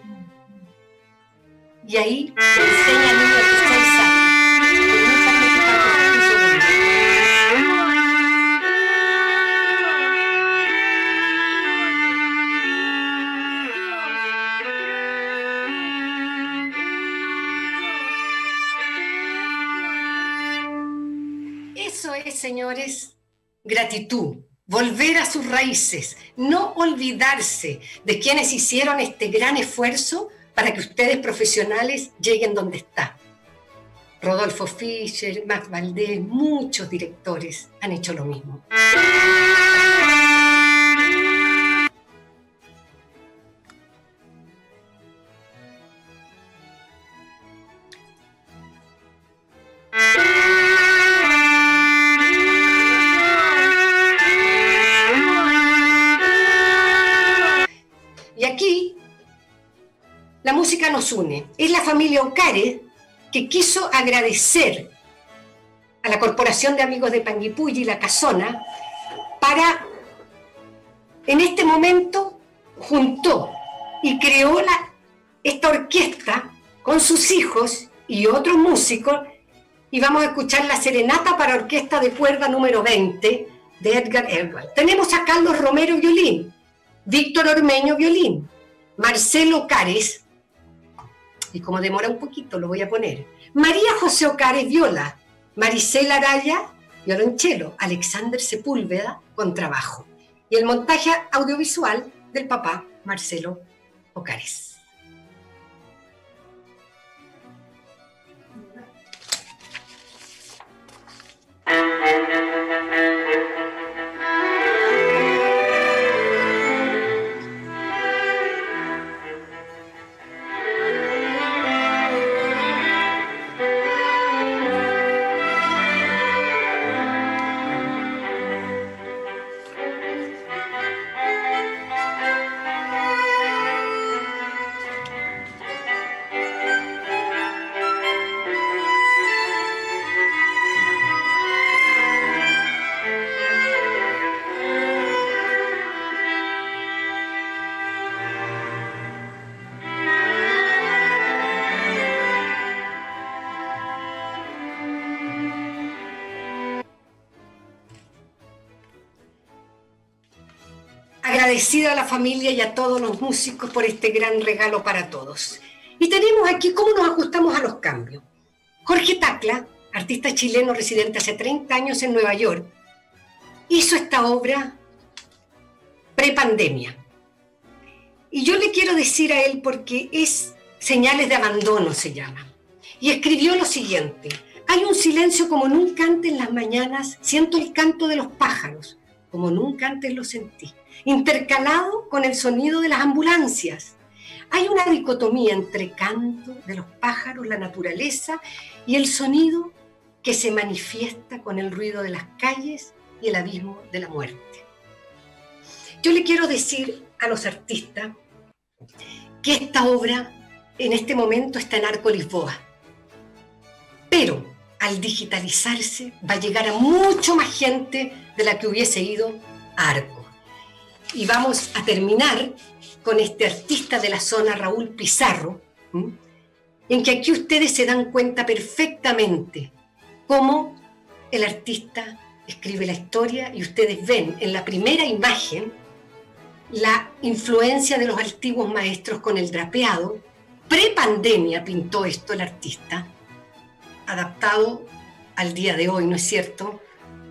Y ahí enseña a niños de seis años. Eso es, señores, gratitud. Volver a sus raíces, no olvidarse de quienes hicieron este gran esfuerzo para que ustedes profesionales lleguen donde están. Rodolfo Fischer, Max Valdés, muchos directores han hecho lo mismo. La música nos une. Es la familia Ocare que quiso agradecer a la Corporación de Amigos de Panguipulli y La Casona para, en este momento, juntó y creó la, esta orquesta con sus hijos y otros músicos, y vamos a escuchar la serenata para orquesta de cuerda número veinte de Edgar Elwell. Tenemos a Carlos Romero, violín, Víctor Ormeño, violín, Marcelo Cares, y como demora un poquito lo voy a poner, María José Ocares, viola, Maricela Araya, violonchelo, Alexander Sepúlveda, contrabajo, y el montaje audiovisual del papá Marcelo Ocares. agradecida a la familia y a todos los músicos por este gran regalo para todos. Y tenemos aquí cómo nos ajustamos a los cambios. Jorge Tacla, artista chileno residente hace treinta años en Nueva York, hizo esta obra prepandemia. Y yo le quiero decir a él porque es Señales de Abandono, se llama. Y escribió lo siguiente: hay un silencio como nunca antes en las mañanas, siento el canto de los pájaros, como nunca antes lo sentí, intercalado con el sonido de las ambulancias. Hay una dicotomía entre canto de los pájaros, la naturaleza, y el sonido que se manifiesta con el ruido de las calles y el abismo de la muerte. Yo le quiero decir a los artistas que esta obra en este momento está en Arco Lisboa, pero al digitalizarse va a llegar a mucho más gente de la que hubiese ido a Arco. Y vamos a terminar con este artista de la zona, Raúl Pizarro, ¿m? en que aquí ustedes se dan cuenta perfectamente cómo el artista escribe la historia, y ustedes ven en la primera imagen la influencia de los antiguos maestros con el drapeado. Pre-pandemia pintó esto el artista, adaptado al día de hoy, ¿no es cierto?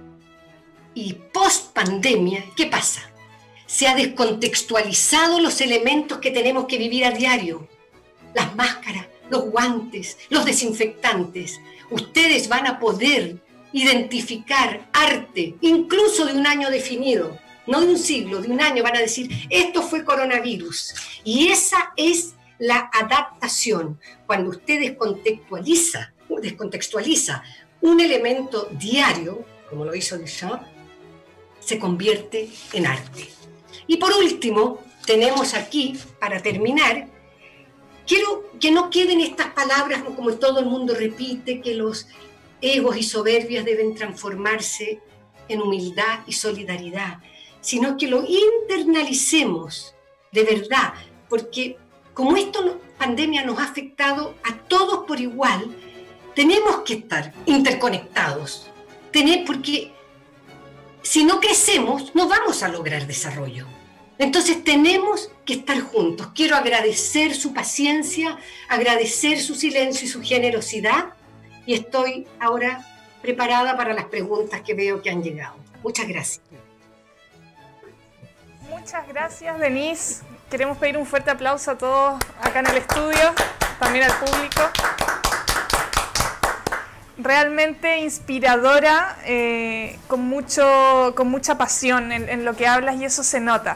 Y post-pandemia, ¿qué pasa? Se ha descontextualizado los elementos que tenemos que vivir a diario. Las máscaras, los guantes, los desinfectantes. Ustedes van a poder identificar arte, incluso de un año definido, no de un siglo, de un año. Van a decir, esto fue coronavirus. Y esa es la adaptación. Cuando usted descontextualiza, descontextualiza un elemento diario, como lo hizo Duchamp, se convierte en arte. Y por último, tenemos aquí, para terminar, quiero que no queden estas palabras como todo el mundo repite, que los egos y soberbias deben transformarse en humildad y solidaridad, sino que lo internalicemos de verdad, porque como esta pandemia nos ha afectado a todos por igual, tenemos que estar interconectados, tener, porque si no crecemos no vamos a lograr desarrollo. Entonces tenemos que estar juntos. Quiero agradecer su paciencia, agradecer su silencio y su generosidad, y estoy ahora preparada para las preguntas que veo que han llegado. Muchas gracias. Muchas gracias, Denise. Queremos pedir un fuerte aplauso a todos acá en el estudio, también al público. Realmente inspiradora, eh, con, mucho, con mucha pasión en, en lo que hablas, y eso se nota.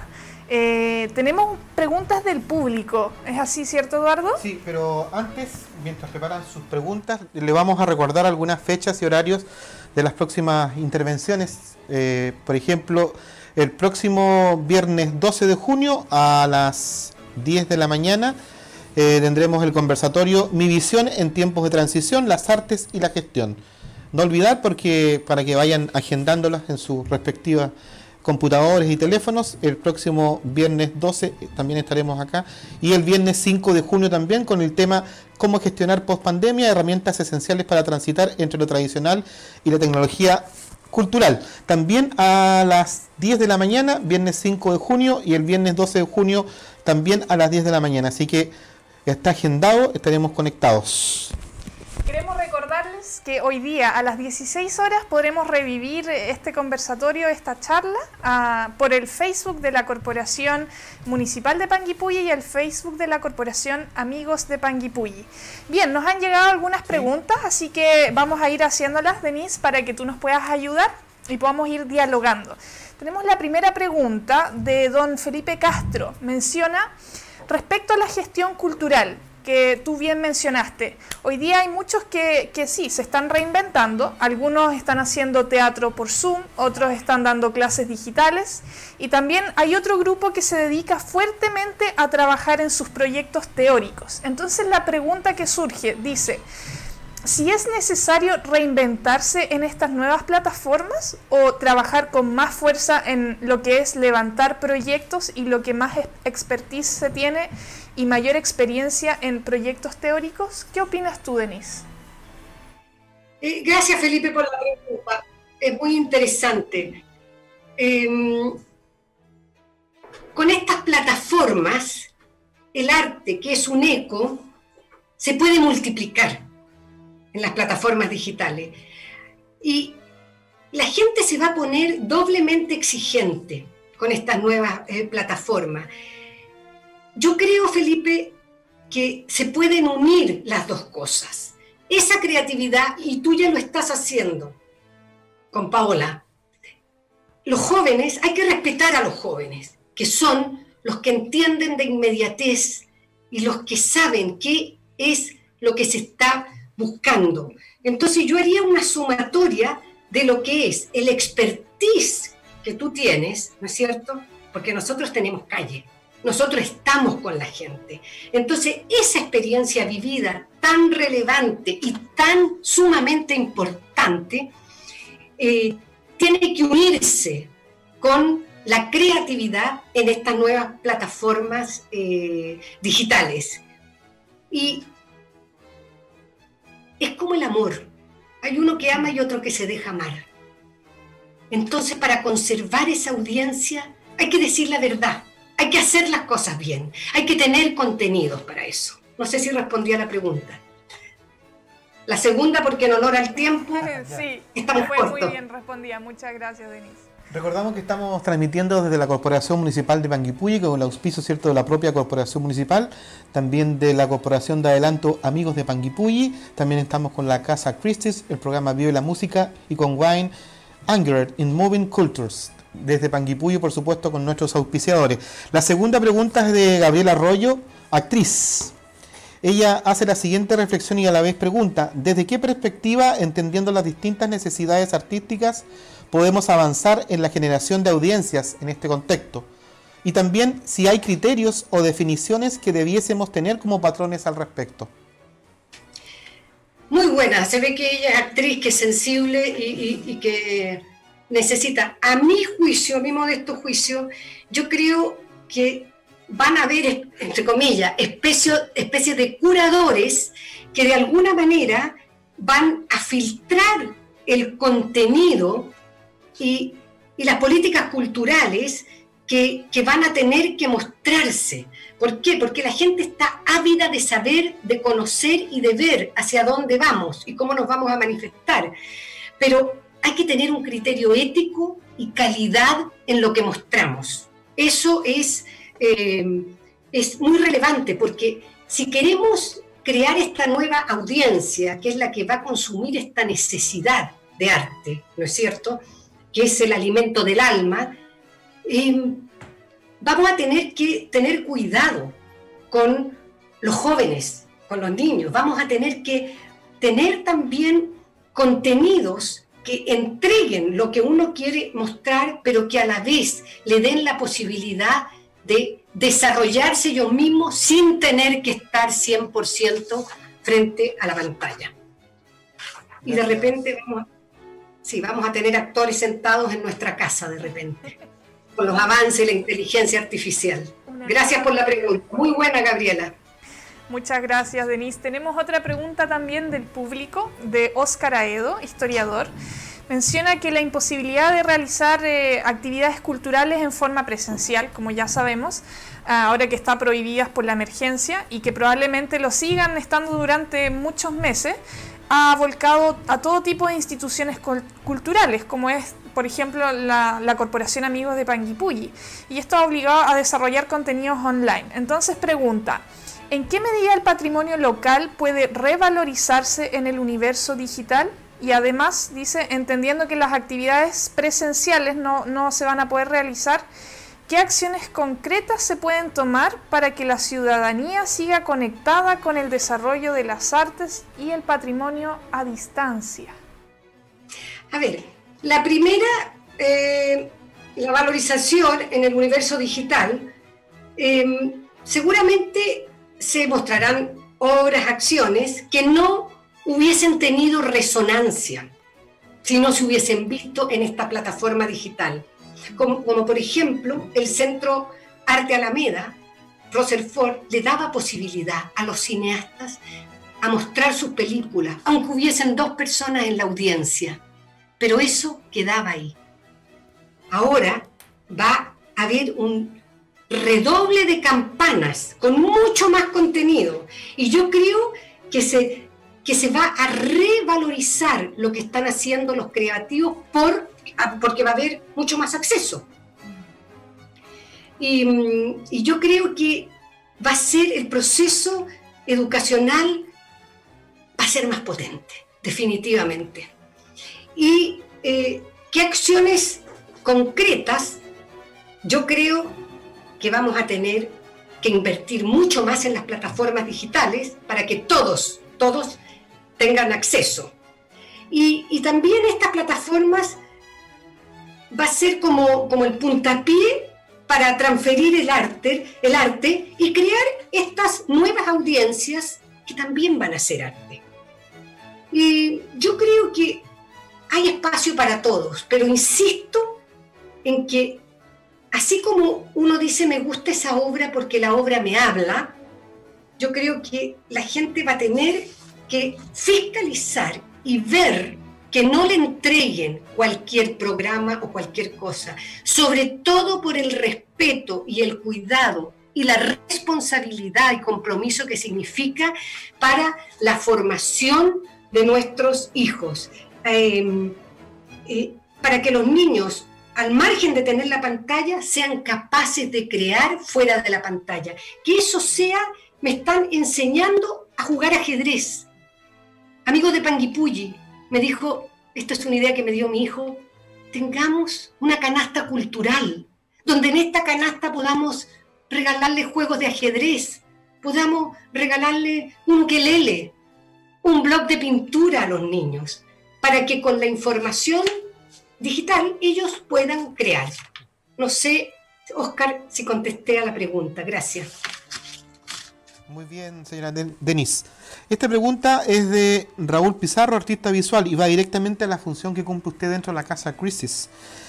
Eh, tenemos preguntas del público, ¿es así, cierto, Eduardo? Sí, pero antes, mientras preparan sus preguntas, le vamos a recordar algunas fechas y horarios de las próximas intervenciones. Eh, por ejemplo, el próximo viernes doce de junio a las diez de la mañana eh, tendremos el conversatorio Mi visión en tiempos de transición, las artes y la gestión. No olvidar, porque para que vayan agendándolas en sus respectivas computadores y teléfonos, el próximo viernes doce también estaremos acá, y el viernes cinco de junio también con el tema cómo gestionar post-pandemia, herramientas esenciales para transitar entre lo tradicional y la tecnología cultural. También a las diez de la mañana, viernes cinco de junio, y el viernes doce de junio también a las diez de la mañana. Así que está agendado, estaremos conectados. Queremos recordarles que hoy día a las dieciséis horas podremos revivir este conversatorio, esta charla, uh, por el Facebook de la Corporación Municipal de Panguipulli y el Facebook de la Corporación Amigos de Panguipulli. Bien, nos han llegado algunas preguntas, así que vamos a ir haciéndolas, Denise, para que tú nos puedas ayudar y podamos ir dialogando. Tenemos la primera pregunta de don Felipe Castro. Menciona respecto a la gestión cultural, que tú bien mencionaste. Hoy día hay muchos que, que sí, se están reinventando. Algunos están haciendo teatro por Zoom, otros están dando clases digitales, y también hay otro grupo que se dedica fuertemente a trabajar en sus proyectos teóricos. Entonces la pregunta que surge dice, si es necesario reinventarse en estas nuevas plataformas o trabajar con más fuerza en lo que es levantar proyectos y lo que más expertise se tiene y mayor experiencia en proyectos teóricos. ¿Qué opinas tú, Denise? Eh, gracias, Felipe, por la pregunta. Es muy interesante. Eh, plataformas, el arte, que es un eco, se puede multiplicar en las plataformas digitales. Y la gente se va a poner doblemente exigente con estas nuevas eh, plataformas. Yo creo, Felipe, que se pueden unir las dos cosas. Esa creatividad, y tú ya lo estás haciendo con Paola. Los jóvenes, hay que respetar a los jóvenes, que son los que entienden de inmediatez y los que saben qué es lo que se está buscando. Entonces yo haría una sumatoria de lo que es el expertise que tú tienes, ¿no es cierto? Porque nosotros tenemos calle, nosotros estamos con la gente. Entonces esa experiencia vivida tan relevante y tan sumamente importante eh, tiene que unirse con la creatividad en estas nuevas plataformas eh, digitales. Y es como el amor. Hay uno que ama y otro que se deja amar. Entonces, para conservar esa audiencia, hay que decir la verdad. Hay que hacer las cosas bien. Hay que tener contenidos para eso. No sé si respondí a la pregunta. La segunda, porque en honor al tiempo, sí, estamos fue cortos. muy bien respondida. Muchas gracias, Denise. Recordamos que estamos transmitiendo desde la Corporación Municipal de Panguipulli con el auspicio, cierto, de la propia Corporación Municipal, también de la Corporación de Adelanto Amigos de Panguipulli, también estamos con la Casa Christie's, el programa Vive la Música, y con Wine Angered in Moving Cultures, desde Panguipulli, por supuesto, con nuestros auspiciadores. La segunda pregunta es de Gabriela Arroyo, actriz. Ella hace la siguiente reflexión y a la vez pregunta: ¿desde qué perspectiva, entendiendo las distintas necesidades artísticas, podemos avanzar en la generación de audiencias en este contexto? Y también si hay criterios o definiciones que debiésemos tener como patrones al respecto. Muy buena, se ve que ella es actriz, que es sensible y, y, y que necesita. A mi juicio, a mi modesto juicio, yo creo que van a haber, entre comillas, especies especie de curadores que de alguna manera van a filtrar el contenido y, y las políticas culturales que, que van a tener que mostrarse. ¿Por qué? Porque la gente está ávida de saber, de conocer y de ver hacia dónde vamos y cómo nos vamos a manifestar. Pero hay que tener un criterio ético y calidad en lo que mostramos. Eso es, eh, es muy relevante, porque si queremos crear esta nueva audiencia, que es la que va a consumir esta necesidad de arte, ¿no es cierto?, que es el alimento del alma, eh, vamos a tener que tener cuidado con los jóvenes, con los niños. Vamos a tener que tener también contenidos que entreguen lo que uno quiere mostrar, pero que a la vez le den la posibilidad de desarrollarse ellos mismos sin tener que estar cien por ciento frente a la pantalla. Y de repente vamos a, sí, vamos a tener actores sentados en nuestra casa de repente, con los avances de la inteligencia artificial. Gracias por la pregunta. Muy buena, Gabriela. Muchas gracias, Denise. Tenemos otra pregunta también del público, de Óscar Aedo, historiador. Menciona que la imposibilidad de realizar eh, actividades culturales en forma presencial, como ya sabemos, ahora que está prohibidas por la emergencia y que probablemente lo sigan estando durante muchos meses, ha volcado a todo tipo de instituciones culturales, como es, por ejemplo, la, la Corporación Amigos de Panguipulli. Y esto ha obligado a desarrollar contenidos online. Entonces pregunta: ¿en qué medida el patrimonio local puede revalorizarse en el universo digital? Y además, dice, entendiendo que las actividades presenciales no, no se van a poder realizar, ¿qué acciones concretas se pueden tomar para que la ciudadanía siga conectada con el desarrollo de las artes y el patrimonio a distancia? A ver, la primera, eh, la valorización en el universo digital, eh, seguramente se mostrarán obras, acciones que no hubiesen tenido resonancia si no se hubiesen visto en esta plataforma digital. Como, como por ejemplo, el Centro Arte Alameda, Rutherford, le daba posibilidad a los cineastas a mostrar sus películas, aunque hubiesen dos personas en la audiencia, pero eso quedaba ahí. Ahora va a haber un, redoble de campanas, con mucho más contenido. Y yo creo que se, que se va a revalorizar lo que están haciendo los creativos por, porque va a haber mucho más acceso. Y, y yo creo que va a ser el proceso educacional, va a ser más potente, definitivamente. Y eh, ¿qué acciones concretas? Yo creo que vamos a tener que invertir mucho más en las plataformas digitales para que todos, todos tengan acceso. Y, y también estas plataformas va a ser como, como el puntapié para transferir el arte, el arte y crear estas nuevas audiencias que también van a ser arte. Y yo creo que hay espacio para todos, pero insisto en que así como uno dice me gusta esa obra porque la obra me habla, yo creo que la gente va a tener que fiscalizar y ver que no le entreguen cualquier programa o cualquier cosa, sobre todo por el respeto y el cuidado y la responsabilidad y compromiso que significa para la formación de nuestros hijos. Eh, eh, para que los niños, al margen de tener la pantalla, sean capaces de crear fuera de la pantalla. Que eso sea, me están enseñando a jugar ajedrez. Amigo de Panguipulli me dijo, esto es una idea que me dio mi hijo, tengamos una canasta cultural, donde en esta canasta podamos regalarle juegos de ajedrez, podamos regalarle un ukelele, un blog de pintura a los niños, para que con la información digital ellos puedan crear. No sé, Oscar, si contesté a la pregunta. Gracias. Muy bien, señora Denise. Esta pregunta es de Raúl Pizarro, artista visual, y va directamente a la función que cumple usted dentro de la Casa Crisis.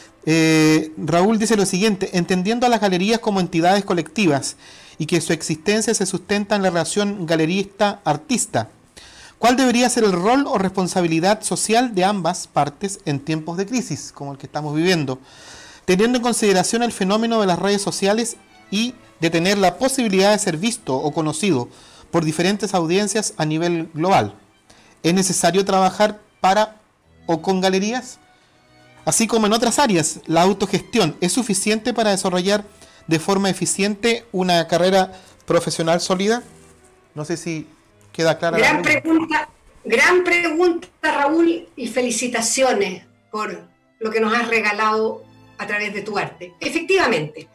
Eh, Raúl dice lo siguiente: entendiendo a las galerías como entidades colectivas y que su existencia se sustenta en la relación galerista-artista, ¿cuál debería ser el rol o responsabilidad social de ambas partes en tiempos de crisis, como el que estamos viviendo, teniendo en consideración el fenómeno de las redes sociales y de tener la posibilidad de ser visto o conocido por diferentes audiencias a nivel global? ¿Es necesario trabajar para o con galerías? Así como en otras áreas, la autogestión es suficiente para desarrollar de forma eficiente una carrera profesional sólida. No sé si queda clara gran la pregunta. pregunta. Gran pregunta, Raúl, y felicitaciones por lo que nos has regalado a través de tu arte. Efectivamente,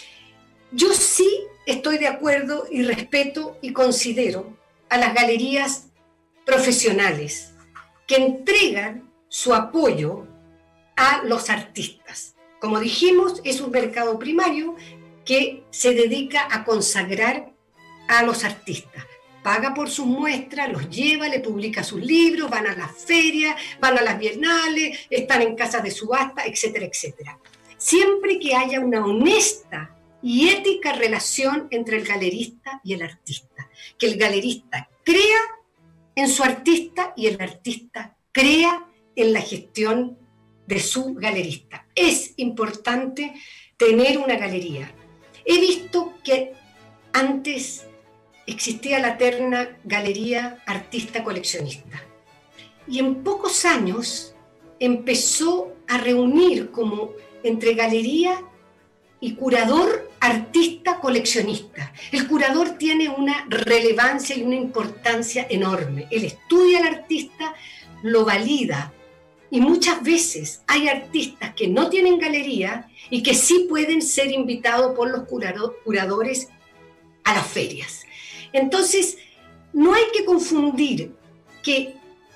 yo sí estoy de acuerdo y respeto y considero a las galerías profesionales que entregan su apoyo a los artistas. Como dijimos, es un mercado primario que se dedica a consagrar a los artistas. Paga por sus muestras, los lleva, le publica sus libros, van a las ferias, van a las bienales, están en casas de subasta, etcétera, etcétera. Siempre que haya una honesta y ética relación entre el galerista y el artista. Que el galerista crea en su artista y el artista crea en la gestión de su galerista. Es importante tener una galería. He visto que antes existía la terna galería artista coleccionista y en pocos años empezó a reunir como entre galería y curador, artista, coleccionista. El curador tiene una relevancia y una importancia enorme. Él estudia al artista, lo valida, y muchas veces hay artistas que no tienen galería y que sí pueden ser invitados por los curadores a las ferias. Entonces, no hay que confundir que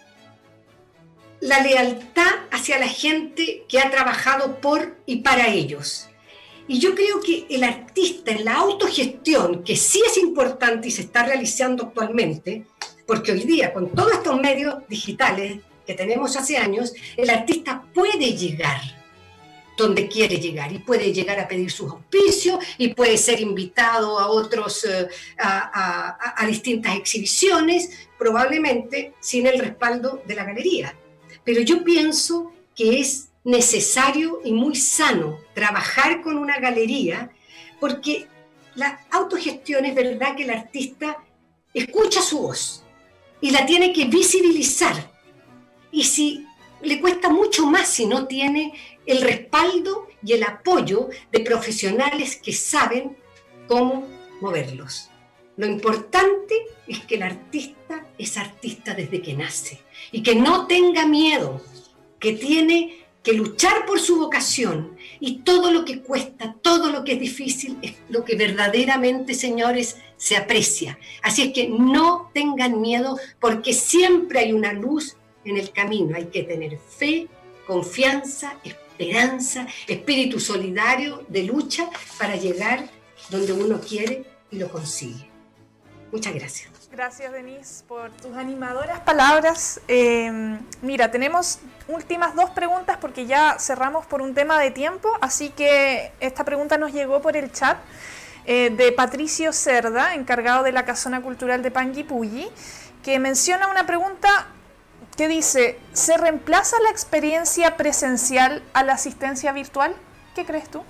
la lealtad hacia la gente que ha trabajado por y para ellos. Y yo creo que el artista en la autogestión, que sí es importante y se está realizando actualmente, porque hoy día con todos estos medios digitales que tenemos hace años, el artista puede llegar donde quiere llegar y puede llegar a pedir sus auspicios y puede ser invitado a otros, uh, a, a, a distintas exhibiciones, probablemente sin el respaldo de la galería. Pero yo pienso que es necesario y muy sano trabajar con una galería, porque la autogestión es verdad que el artista escucha su voz y la tiene que visibilizar. Y si le cuesta mucho más si no tiene el respaldo y el apoyo de profesionales que saben cómo moverlos. Lo importante es que el artista es artista desde que nace y que no tenga miedo, que tiene que luchar por su vocación, y todo lo que cuesta, todo lo que es difícil es lo que verdaderamente, señores, se aprecia. Así es que no tengan miedo, porque siempre hay una luz en el camino. Hay que tener fe, confianza, esperanza, espíritu solidario de lucha para llegar donde uno quiere y lo consigue. Muchas gracias. Gracias, Denise, por tus animadoras palabras. Eh, mira, tenemos últimas dos preguntas porque ya cerramos por un tema de tiempo, así que esta pregunta nos llegó por el chat eh, de Patricio Cerda, encargado de la Casona Cultural de Panguipulli, que menciona una pregunta que dice: ¿se reemplaza la experiencia presencial a la asistencia virtual? ¿Qué crees tú?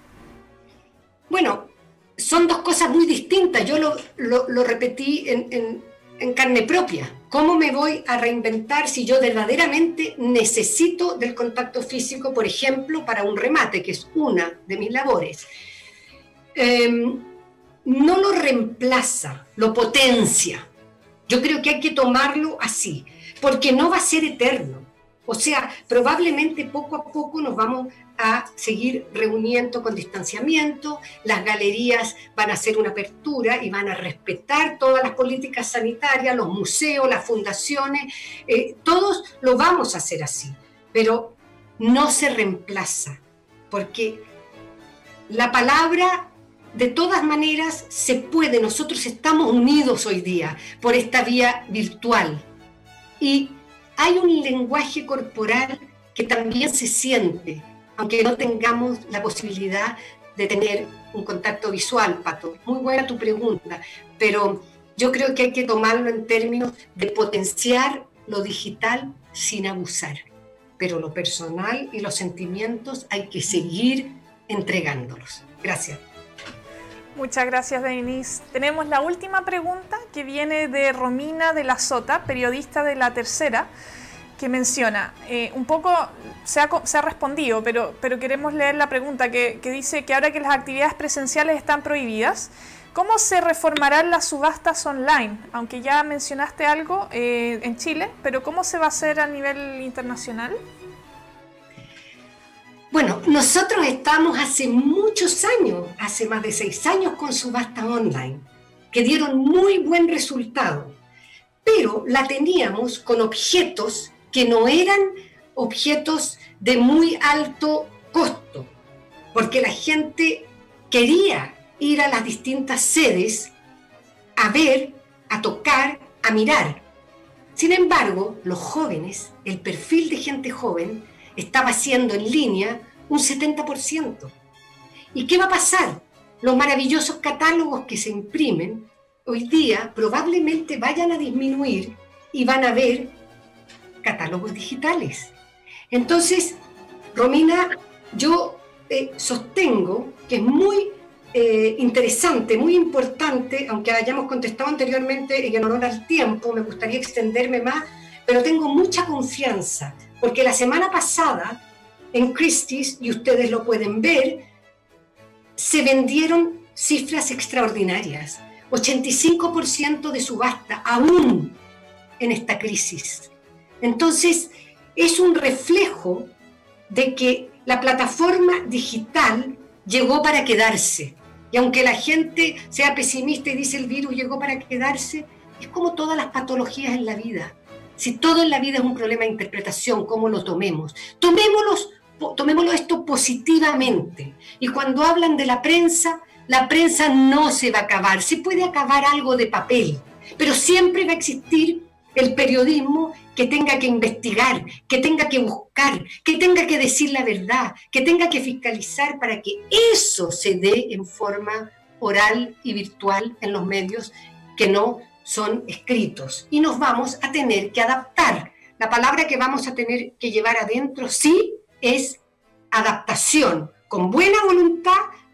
Bueno, son dos cosas muy distintas. Yo lo, lo, lo repetí en, en, en carne propia. ¿Cómo me voy a reinventar si yo verdaderamente necesito del contacto físico, por ejemplo, para un remate, que es una de mis labores? Eh, no lo reemplaza, lo potencia. Yo creo que hay que tomarlo así, porque no va a ser eterno. O sea, probablemente poco a poco nos vamos a seguir reuniendo con distanciamiento, las galerías van a hacer una apertura y van a respetar todas las políticas sanitarias, los museos, las fundaciones, eh, todos lo vamos a hacer así, pero no se reemplaza, porque la palabra de todas maneras se puede. Nosotros estamos unidos hoy día por esta vía virtual y hay un lenguaje corporal que también se siente, aunque no tengamos la posibilidad de tener un contacto visual, Pato. Muy buena tu pregunta, pero yo creo que hay que tomarlo en términos de potenciar lo digital sin abusar, pero lo personal y los sentimientos hay que seguir entregándolos. Gracias. Muchas gracias, Denise. Tenemos la última pregunta, que viene de Romina de la Sota, periodista de La Tercera, que menciona, eh, un poco se ha, se ha respondido, pero, pero queremos leer la pregunta, que, que dice que ahora que las actividades presenciales están prohibidas, ¿cómo se reformarán las subastas online? Aunque ya mencionaste algo eh, en Chile, pero ¿cómo se va a hacer a nivel internacional? Bueno, nosotros estamos hace muchos años, hace más de seis años, con subastas online, que dieron muy buen resultado, pero la teníamos con objetos que no eran objetos de muy alto costo, porque la gente quería ir a las distintas sedes a ver, a tocar, a mirar. Sin embargo, los jóvenes, el perfil de gente joven, estaba haciendo en línea un setenta por ciento. ¿Y qué va a pasar? Los maravillosos catálogos que se imprimen hoy día probablemente vayan a disminuir y van a haber catálogos digitales. Entonces, Romina, yo eh, sostengo que es muy eh, interesante, muy importante, aunque hayamos contestado anteriormente en honor al tiempo, me gustaría extenderme más, pero tengo mucha confianza, porque la semana pasada en Christie's, y ustedes lo pueden ver, se vendieron cifras extraordinarias, ochenta y cinco por ciento de subasta, aún en esta crisis. Entonces, es un reflejo de que la plataforma digital llegó para quedarse. Y aunque la gente sea pesimista y dice el virus llegó para quedarse, es como todas las patologías en la vida. Si todo en la vida es un problema de interpretación, ¿cómo lo tomemos? Tomémoslos, tomémoslo esto positivamente. Y cuando hablan de la prensa, la prensa no se va a acabar. Se puede acabar algo de papel, pero siempre va a existir el periodismo que tenga que investigar, que tenga que buscar, que tenga que decir la verdad, que tenga que fiscalizar para que eso se dé en forma oral y virtual en los medios que no son escritos. Y nos vamos a tener que adaptar. La palabra que vamos a tener que llevar adentro sí es adaptación, con buena voluntad,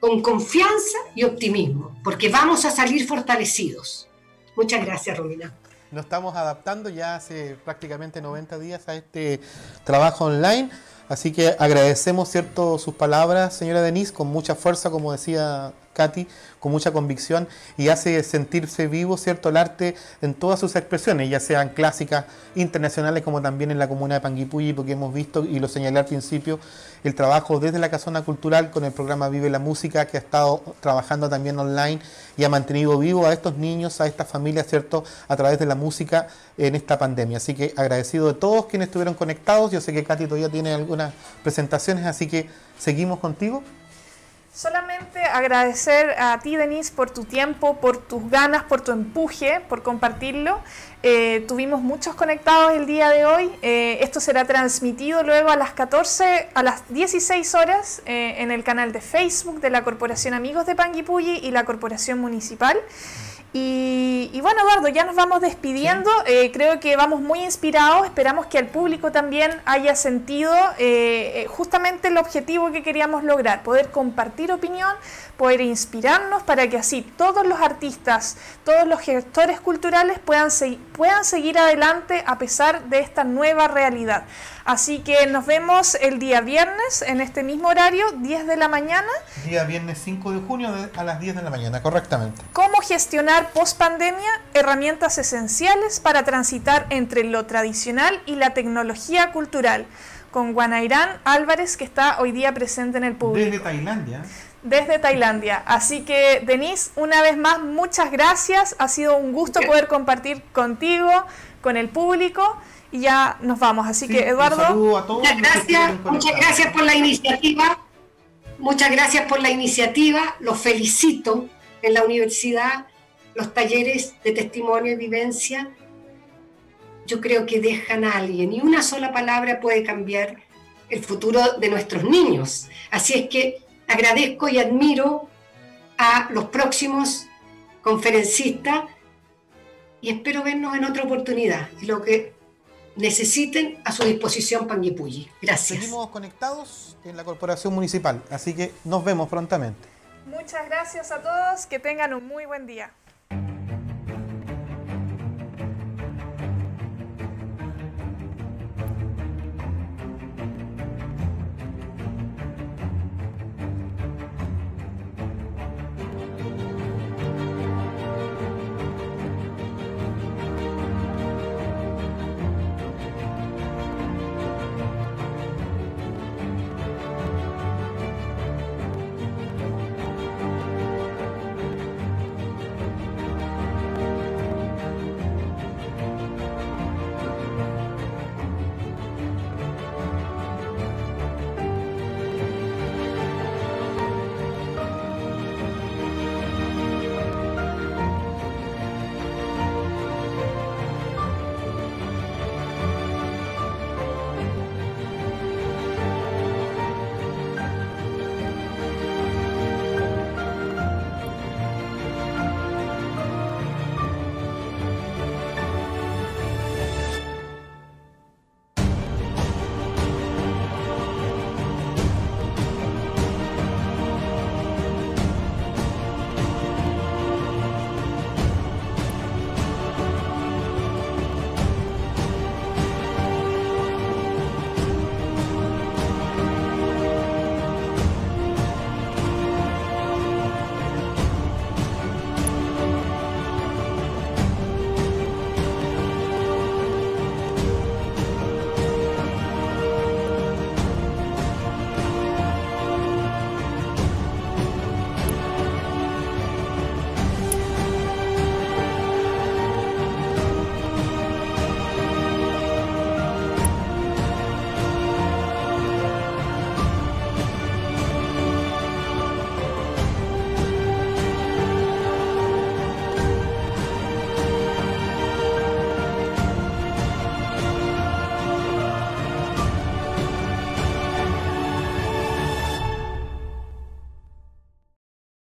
con confianza y optimismo, porque vamos a salir fortalecidos. Muchas gracias, Romina. Nos estamos adaptando ya hace prácticamente noventa días a este trabajo online, así que agradecemos, ¿cierto?, sus palabras, señora Denise, con mucha fuerza, como decía Katy, con mucha convicción, y hace sentirse vivo, ¿cierto?, el arte en todas sus expresiones, ya sean clásicas, internacionales, como también en la comuna de Panguipulli, porque hemos visto, y lo señalé al principio, el trabajo desde la Casona Cultural con el programa Vive la Música, que ha estado trabajando también online y ha mantenido vivo a estos niños, a estas familias, ¿cierto?, a través de la música en esta pandemia. Así que agradecido de todos quienes estuvieron conectados. Yo sé que Katy todavía tiene algunas presentaciones, así que seguimos contigo. Solamente agradecer a ti, Denise, por tu tiempo, por tus ganas, por tu empuje, por compartirlo. Eh, tuvimos muchos conectados el día de hoy. Eh, esto será transmitido luego a las catorce, a las dieciséis horas eh, en el canal de Facebook de la Corporación Amigos de Panguipulli y la Corporación Municipal. Y, y bueno, Eduardo, ya nos vamos despidiendo. Sí. Eh, creo que vamos muy inspirados. Esperamos que el público también haya sentido eh, justamente el objetivo que queríamos lograr, poder compartir opinión, poder inspirarnos para que así todos los artistas, todos los gestores culturales puedan, se puedan seguir adelante a pesar de esta nueva realidad. Así que nos vemos el día viernes en este mismo horario, diez de la mañana. Día viernes cinco de junio a las diez de la mañana, correctamente. ¿Cómo gestionar post-pandemia? Herramientas esenciales para transitar entre lo tradicional y la tecnología cultural. Con Guanairán Álvarez, que está hoy día presente en el público. Desde Tailandia. Desde Tailandia. Así que, Denise, una vez más, muchas gracias. Ha sido un gusto poder compartir contigo, con el público. Y ya nos vamos. Así sí, que, Eduardo. Un saludo a todos. Muchas gracias, muchas gracias por la iniciativa. Muchas gracias por la iniciativa. Los felicito en la universidad. Los talleres de testimonio y vivencia, yo creo que dejan a alguien. Y una sola palabra puede cambiar el futuro de nuestros niños. Así es que agradezco y admiro a los próximos conferencistas y espero vernos en otra oportunidad. Y lo que necesiten, a su disposición, Panguipulli. Gracias. Seguimos conectados en la Corporación Municipal, así que nos vemos prontamente. Muchas gracias a todos, que tengan un muy buen día.